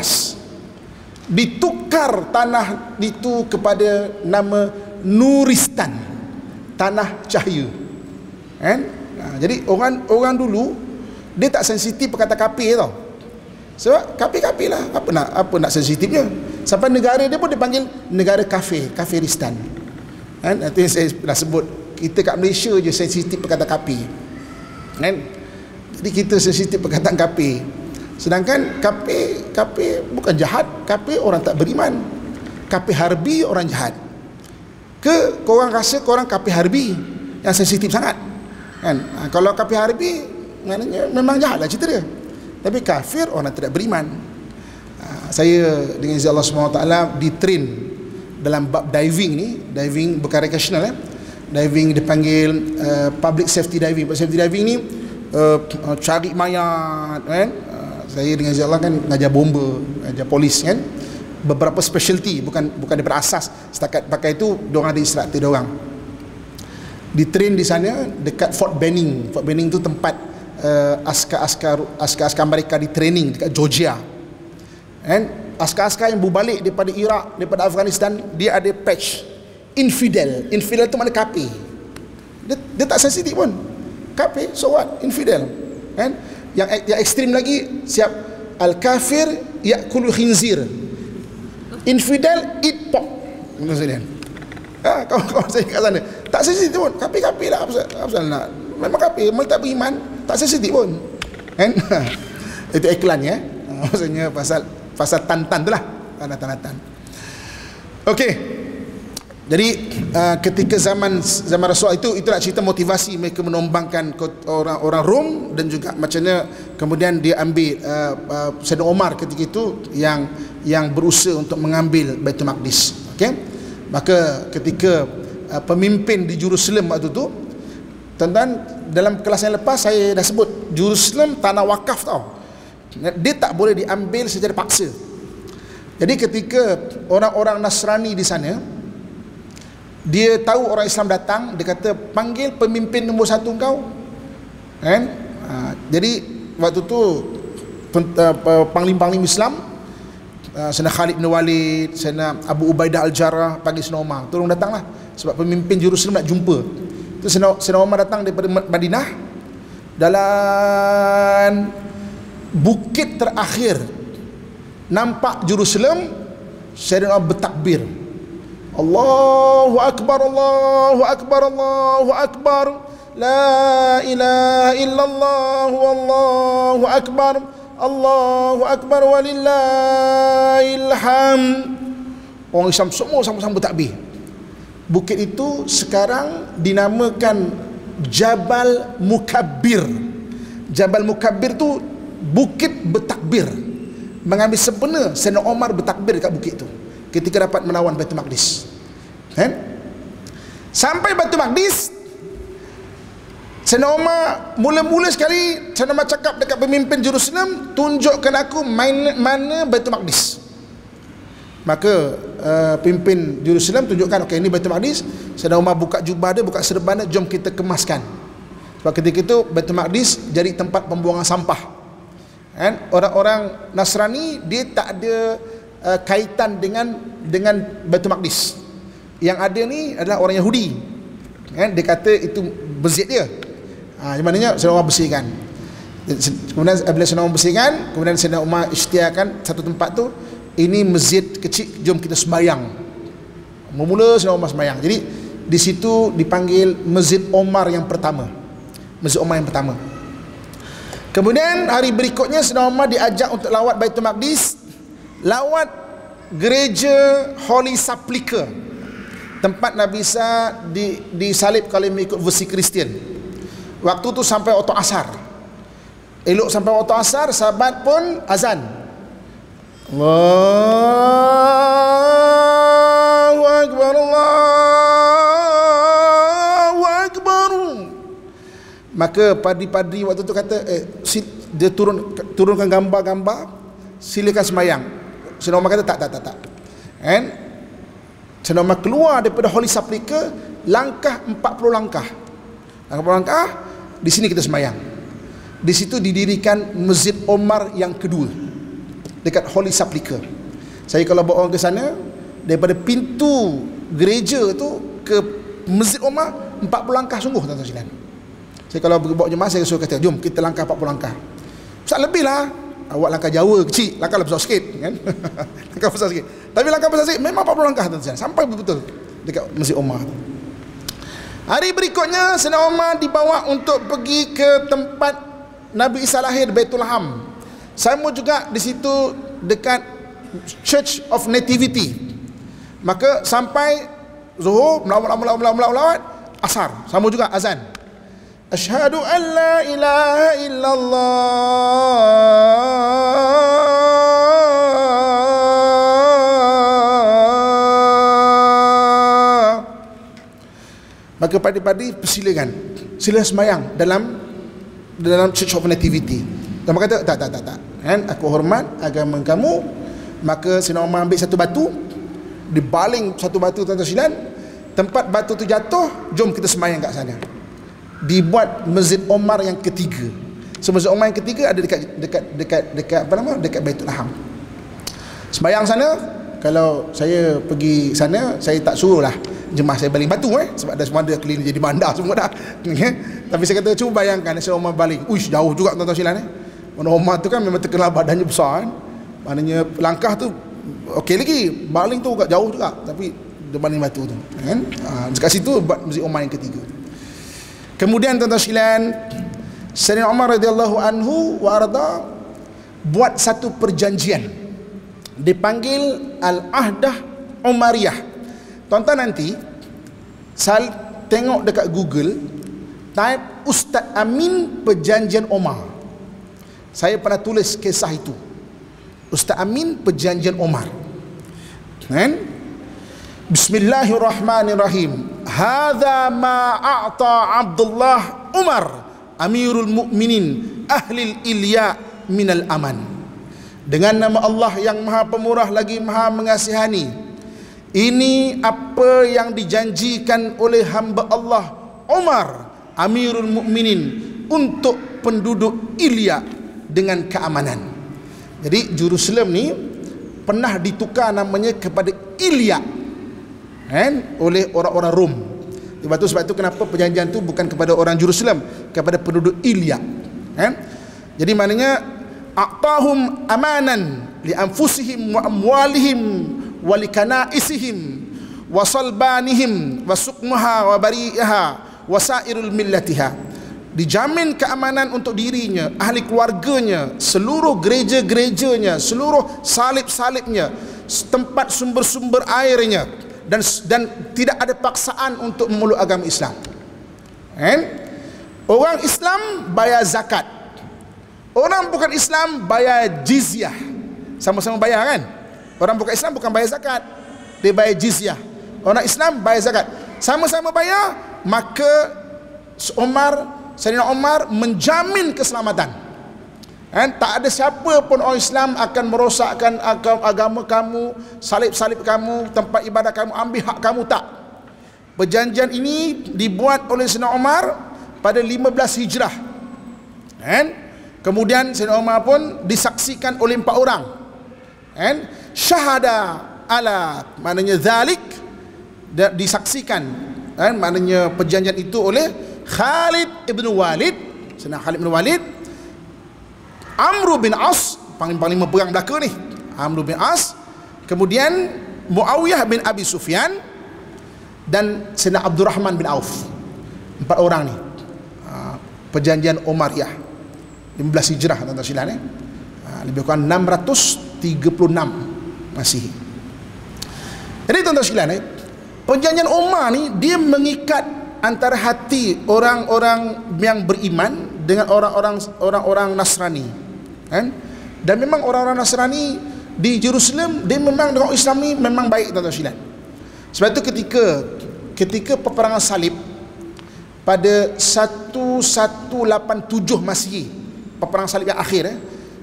Ditukar tanah itu kepada nama Nuristan, tanah cahaya. Jadi orang dulu dia tak sensitif perkata kafir tau. Sebab kafir lah, apa nak sensitifnya. Sampai negara dia pun dipanggil negara kafir, Kafiristan. Itu yang saya dah sebut, kita kat Malaysia je sensitif perkata kafir. Jadi kita sensitif perkataan kafir. Sedangkan kafir bukan jahat, kafir orang tak beriman. Kafir harbi orang jahat. Ke korang rasa korang kafir harbi yang sensitif sangat? Kalau kafir harbi maknanya memang jahatlah cerita dia. Tapi kafir orang tidak beriman. Saya dengan izin Allah SWT ditrain dalam bab diving ni, diving bukan recreational, Diving dipanggil public safety diving. Public safety diving ni cari mayat kan. Saya dengan Zia Allah kan ngajar bomba, ngajar polis kan. Beberapa specialty, bukan daripada asas. Setakat pakai itu diorang ada instructor diorang. Di-train di sana dekat Fort Benning. Fort Benning tu tempat askar-askar mereka di training dekat Georgia. Kan? Askar-askar yang berbalik daripada Iraq, daripada Afghanistan, dia ada patch infidel. Infidel tu mana kafir. Dia tak sensitif pun. Kafir, so what? Infidel. Kan? Yang ekstrim lagi, siap al-kafir ya'kulu khinzir. Infidel eat pork. Maksudnya. Kawan-kawan saya kat sana tak sensitif pun. Kafir lah. Apa nak? Memang kafir, mereka tak beriman, tak sensitif pun. Kan? Itu iklan ya. Maksudnya pasal tan-tan tu lah. Tan-tan. Okey. Jadi ketika zaman Rasulullah itulah cerita motivasi mereka menombangkan orang Rom, dan juga macamnya kemudian dia ambil Sayyidina Umar ketika itu yang berusaha untuk mengambil Baitul Maqdis. Okey. Maka ketika pemimpin di Jerusalem waktu tu, tuan-tuan, dalam kelas yang lepas saya dah sebut Jerusalem tanah wakaf tau. Dia tak boleh diambil secara paksa. Jadi ketika orang-orang Nasrani di sana, dia tahu orang Islam datang, dia kata panggil pemimpin nombor 1 kau. Kan? Jadi waktu tu panglim-panglim Islam, Sayyidina Khalid bin Walid, Sayyidina Abu Ubaidah Al-Jarrah panggil Sayyidina Umar, tolong datanglah sebab pemimpin Jerusalem nak jumpa. Tu Sayyidina Umar datang daripada Madinah, dalam bukit terakhir nampak Jerusalem, Sayyidina Umar bertakbir, Allahu Akbar, Allahu Akbar, Allahu Akbar, la ilaha illallah, wallahu akbar, Allahu Akbar, walillahil hamd. Orang Islam semua sama-sama bertakbir. Bukit itu sekarang dinamakan Jabal Mukabbir. Jabal Mukabbir tu bukit bertakbir. Mengambil sempena Sayyidina Umar bertakbir dekat bukit itu ketika dapat menawan Baitul Maqdis. Kan? Sampai Baitul Maqdis, Sayyidina Umar mula-mula sekali Sayyidina Umar cakap dekat pemimpin Jerusalem, tunjukkan aku mana Baitul Maqdis. Maka pemimpin Jerusalem tunjukkan, okey, ini Baitul Maqdis. Sayyidina Umar buka jubah dia, buka serban dia, jom kita kemaskan. Sebab ketika itu Baitul Maqdis jadi tempat pembuangan sampah. Kan? Orang-orang Nasrani dia tak ada kaitan dengan Baitul Maqdis. Yang ada ni adalah orang Yahudi. Kan? Dia kata itu masjid dia. Yang maknanya Sayyidina Umar bersihkan. Kemudian bila Sayyidina Umar bersihkan, kemudian Sayyidina Umar isytiharkan satu tempat tu, ini masjid kecil, jom kita sembayang. Mula-mula Sayyidina Umar sembayang. Jadi di situ dipanggil Masjid Omar yang pertama. Masjid Omar yang pertama. Kemudian hari berikutnya Sayyidina Umar diajak untuk lawat Baitul Maqdis, lawat gereja Holy Sepulchre, tempat Nabi Isa disalib kalau mengikut versi Kristian. Waktu tu sampai waktu asar. Elok sampai waktu asar, sahabat pun azan. Allahu Akbar, Allahu Akbar. Maka padri-padri waktu tu kata, dia turunkan gambar-gambar, silakan semayang. Sayyidina Umar kata tak. Kan? Sayyidina Umar keluar daripada Holy Sepulchre, langkah 40 langkah. Di sini kita semayang. Di situ didirikan Masjid Omar yang kedua dekat Holy Sepulchre. Saya kalau bawa orang ke sana, daripada pintu gereja tu ke Masjid Omar 40 langkah sungguh, tuan-tuan sekalian. Saya kalau bawa jemaah, saya suruh kata, jom kita langkah 40 langkah. Besar lebih lah. Awak langkah Jawa kecil, langkah besar sikit kan. Langkah besar sikit. Tapi langkah besar sikit memang 40 langkah, tuan-tuan, sampai betul-betul dekat Masjid Omar. Hari berikutnya Sayyidina Umar dibawa untuk pergi ke tempat Nabi Isa lahir, Baitul Laham. Sama juga di situ dekat Church of Nativity. Maka sampai Zuhur melawat, asar sama juga azan. Asyhadu an la ilaha illallah maka padi-padi persilakan, sila sembahyang dalam church of nativity. Dan kata tak, kan, aku hormat agama kamu. Maka Sayyidina Umar ambil satu batu, dibaling satu batu tuan-tuan sekalian, tempat batu tu jatuh, jom kita sembahyang kat sana. Dibuat Masjid Umar yang ketiga. So Masjid Umar yang ketiga ada dekat apa nama? Dekat Baitul Laham. Sembahyang sana, kalau saya pergi sana, saya tak suruh lah jemaah saya baling batu sebab dah semua ada keliling jadi bandar semua dah. Tapi saya kata cuba bayangkan Sayyidina Umar baling. Uish, jauh juga tuan-tuan sekalian. Sayyidina Umar tu kan memang terkenal badannya besar kan. Maknanya langkah tu okey lagi, baling tu agak jauh juga, tapi dia baling batu tu kan. Dekat situ buat Masjid Umar yang ketiga. Kemudian tuan-tuan sekalian, Sayyidina Umar radhiyallahu anhu wa arda buat satu perjanjian dipanggil Al-Ahdah Umariyah. Tuan-tuan nanti tengok dekat Google, type Ustaz Amin Perjanjian Omar. Saya pernah tulis kisah itu, Ustaz Amin Perjanjian Omar kan? Bismillahirrahmanirrahim. Hadza ma a'ta Abdullah Umar Amirul Mukminin Ahlil Ilya minal aman. Dengan nama Allah yang Maha Pemurah lagi Maha Mengasihani, ini apa yang dijanjikan oleh hamba Allah Umar Amirul Mukminin untuk penduduk Ilya dengan keamanan. Jadi Jerusalem ni pernah ditukar namanya kepada Ilya kan, oleh orang-orang Rom. Sebab itu kenapa perjanjian tu bukan kepada orang Jerusalem, kepada penduduk Ilya kan? Jadi maknanya a'tahum amanan li anfusihim wa amwalihim wa likanaisihim wa salbanihim wa suqmuha wa bari'iha wa sairul millatiha. Dijamin keamanan untuk dirinya, ahli keluarganya, seluruh gereja-gerejanya, seluruh salib-salibnya, tempat sumber-sumber airnya, dan tidak ada paksaan untuk memeluk agama Islam kan? Orang Islam bayar zakat, orang bukan Islam bayar jizyah. Sama-sama bayar kan? Orang bukan Islam bukan bayar zakat, dia bayar jizyah. Orang Islam bayar zakat, sama-sama bayar. Maka Sayyidina Umar menjamin keselamatan kan? Tak ada siapa pun orang Islam akan merosakkan agama kamu, salib-salib kamu, tempat ibadah kamu, ambil hak kamu, tak. Perjanjian ini dibuat oleh Sayyidina Umar pada 15 Hijrah kan? Kemudian Sayyidina Umar pun disaksikan oleh 4 orang kan? Syahada ala, maknanya zalik, disaksikan kan? Maknanya perjanjian itu oleh Khalid ibn Walid, Sayyidina Khalid ibn Walid, Amr bin As, panglima perang belaka ni, Amr bin As, kemudian Muawiyah bin Abi Sufyan, dan Sayyidina Abdurrahman bin Auf. 4 orang ni perjanjian Umariyah 15 Hijrah tuan-tuan sekalian lebih kurang 636 Masihi. Jadi tuan-tuan sekalian, perjanjian Umar ni dia mengikat antara hati orang-orang yang beriman dengan orang-orang Nasrani kan? Dan memang orang-orang Nasrani di Jerusalem, dia memang dengan Islam ni memang baik tuan-tuan sekalian. Sebab itu ketika peperangan salib pada 1187 Masihi, peperangan salib yang akhir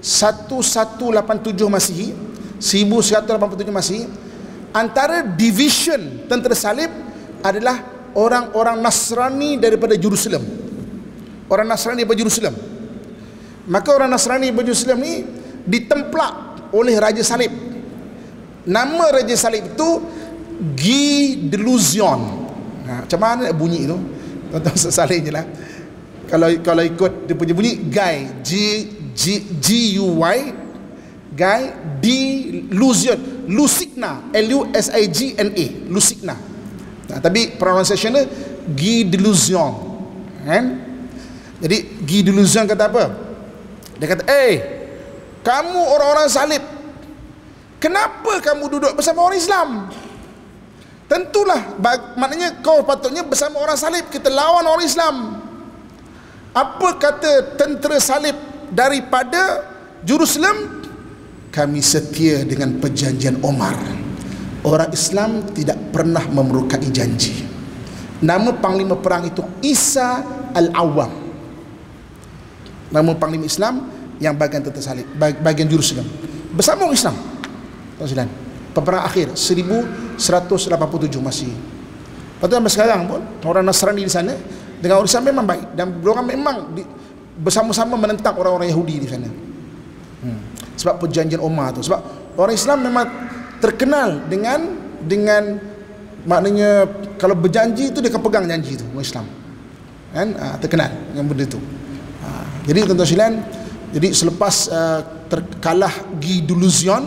1187 Masihi, 1187 Masihi, antara division tentera salib adalah orang-orang Nasrani daripada Jerusalem. Orang Nasrani daripada Jerusalem. Maka orang Nasrani daripada Jerusalem ni ditemplak oleh Raja Salib. Nama Raja Salib itu Guy de Luzion. Macam mana nak bunyi tu? Tuan-tuan salin je lah. Kalau ikut dia punya bunyi, Guy, G-U-Y, Guy de Luzion, Lusigna, L-U-S-I-G-N-A, Lusigna. Tapi pronunciation dia Guy de Luzion kan? Jadi Guy de Luzion kata apa? Dia kata, kamu orang-orang salib, kenapa kamu duduk bersama orang Islam? Tentulah, maknanya kau patutnya bersama orang salib, kita lawan orang Islam. Apa kata tentera salib daripada Jerusalem? Kami setia dengan perjanjian Umar. Orang Islam tidak pernah memerukai janji. Nama panglima perang itu Isa Al-Awwam. Nama panglima Islam yang bagian tersalib, bagian Jerusalem bersama orang Islam. Tuan-tuan, peperangan akhir 1187 masih. Lepas sampai sekarang pun orang Nasrani di sana dengan orang Islam memang baik, dan mereka memang bersama-sama menentang orang-orang Yahudi di sana. Sebab perjanjian Omar tu. Sebab orang Islam memang terkenal dengan maknanya kalau berjanji tu dia akan pegang janji tu, orang Islam kan, terkenal dengan benda tu. Jadi tuan-tuan sekalian, jadi selepas terkalah Guy de Luzion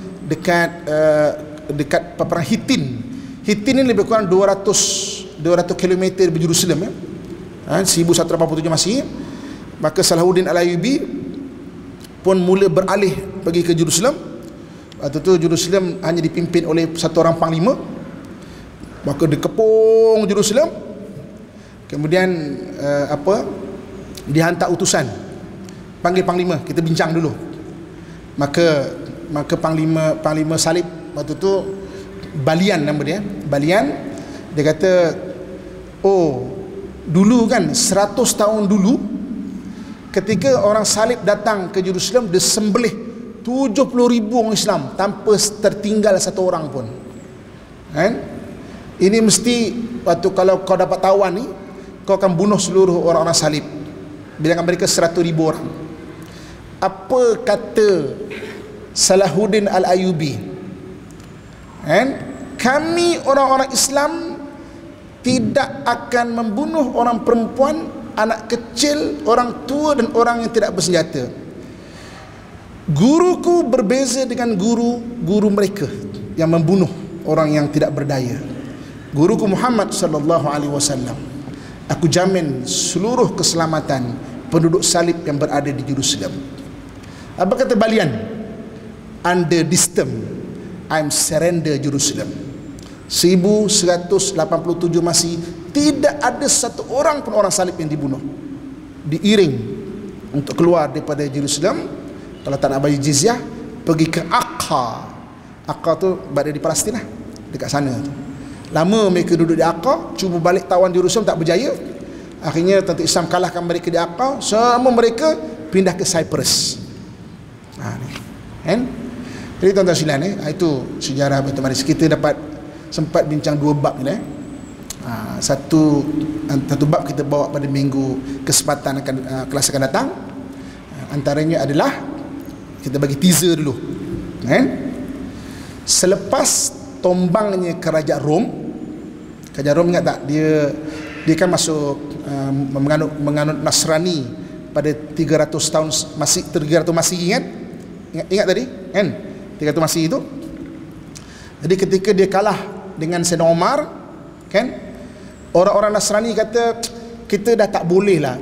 dekat peperangan Hittin. Hittin ni lebih kurang 200 km dari Jerusalem, 1187 Masih. Maka Salahuddin Al-Ayyubi pun mula beralih pergi ke Jerusalem. Waktu tu Jerusalem hanya dipimpin oleh satu orang panglima. Maka dikepung Jerusalem. Kemudian dihantar utusan, panggil panglima, kita bincang dulu. Maka panglima salib waktu tu Balian nama dia. Balian, dia kata, oh dulu kan 100 tahun dulu ketika orang salib datang ke Jerusalem, dia sembelih 70,000 orang Islam tanpa tertinggal satu orang pun, kan? Ini mesti waktu kalau kau dapat tawan ni, kau akan bunuh seluruh orang-orang salib. Bilangan mereka 100,000 orang. Apa kata Salahuddin Al-Ayyubi? Kami orang-orang Islam tidak akan membunuh orang perempuan, anak kecil, orang tua dan orang yang tidak bersenjata. Guruku berbeza dengan guru-guru mereka yang membunuh orang yang tidak berdaya. Guruku Muhammad sallallahu alaihi wasallam, aku jamin seluruh keselamatan penduduk salib yang berada di Jerusalem. Apa kata Balian? Under this term, I'm surrender Jerusalem. 1187 Masih, tidak ada satu orang pun orang salib yang dibunuh. Diiring untuk keluar daripada Jerusalem. Kalau tak nak bayar jizyah, pergi ke Aqsa. Aqsa tu berada di Palestin lah, dekat sana tu. Lama mereka duduk di Aqsa, cuba balik tawan Jerusalem tak berjaya. Akhirnya tentera Islam kalahkan mereka di Aqsa, semua mereka pindah ke Cyprus. Kan? Jadi tuan-tuan sekalian, itu sejarah Baitul Maqdis. Kita dapat sempat bincang dua bab ni. Satu bab kita bawa pada minggu kesempatan kelas akan datang. Antaranya adalah kita bagi teaser dulu, kan? Selepas tombangnya kerajaan Rom ingat tak, dia kan masuk menganut Nasrani pada 300 tahun Masih, 300 Masih, ingat tadi kan, 300 Masih itu. Jadi ketika dia kalah dengan Sayyidina Umar, kan, orang-orang Nasrani kata, kita dah tak boleh lah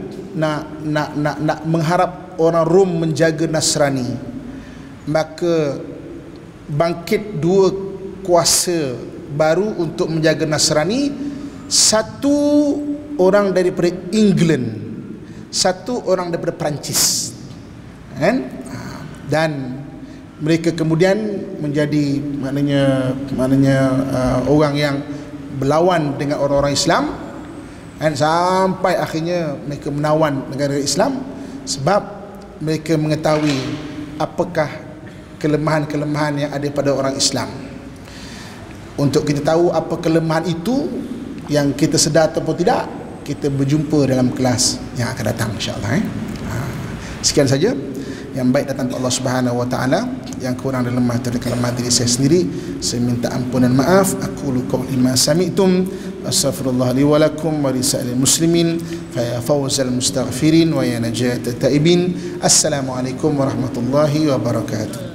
nak mengharap orang Rom menjaga Nasrani. Maka bangkit dua kuasa baru untuk menjaga Nasrani. Satu orang daripada England, satu orang daripada Perancis, kan? Dan mereka kemudian menjadi maknanya orang yang berlawan dengan orang-orang Islam, kan? Sampai akhirnya mereka menawan negara Islam sebab mereka mengetahui apakah kelemahan-kelemahan yang ada pada orang Islam. Untuk kita tahu apa kelemahan itu yang kita sedar ataupun tidak, kita berjumpa dalam kelas yang akan datang, insya-Allah. Sekian saja. Yang baik datang dari Allah Subhanahu wa taala, yang kurang dan lemah dari kelemahan diri saya sendiri. Saya minta ampun dan maaf. Aqulu qawli ma sami'tum, astaghfirullah li wa lakum wa lisa'il muslimin, fa ya fawzal mustaghfirin wa ya najat taibin. Assalamualaikum warahmatullahi wabarakatuh.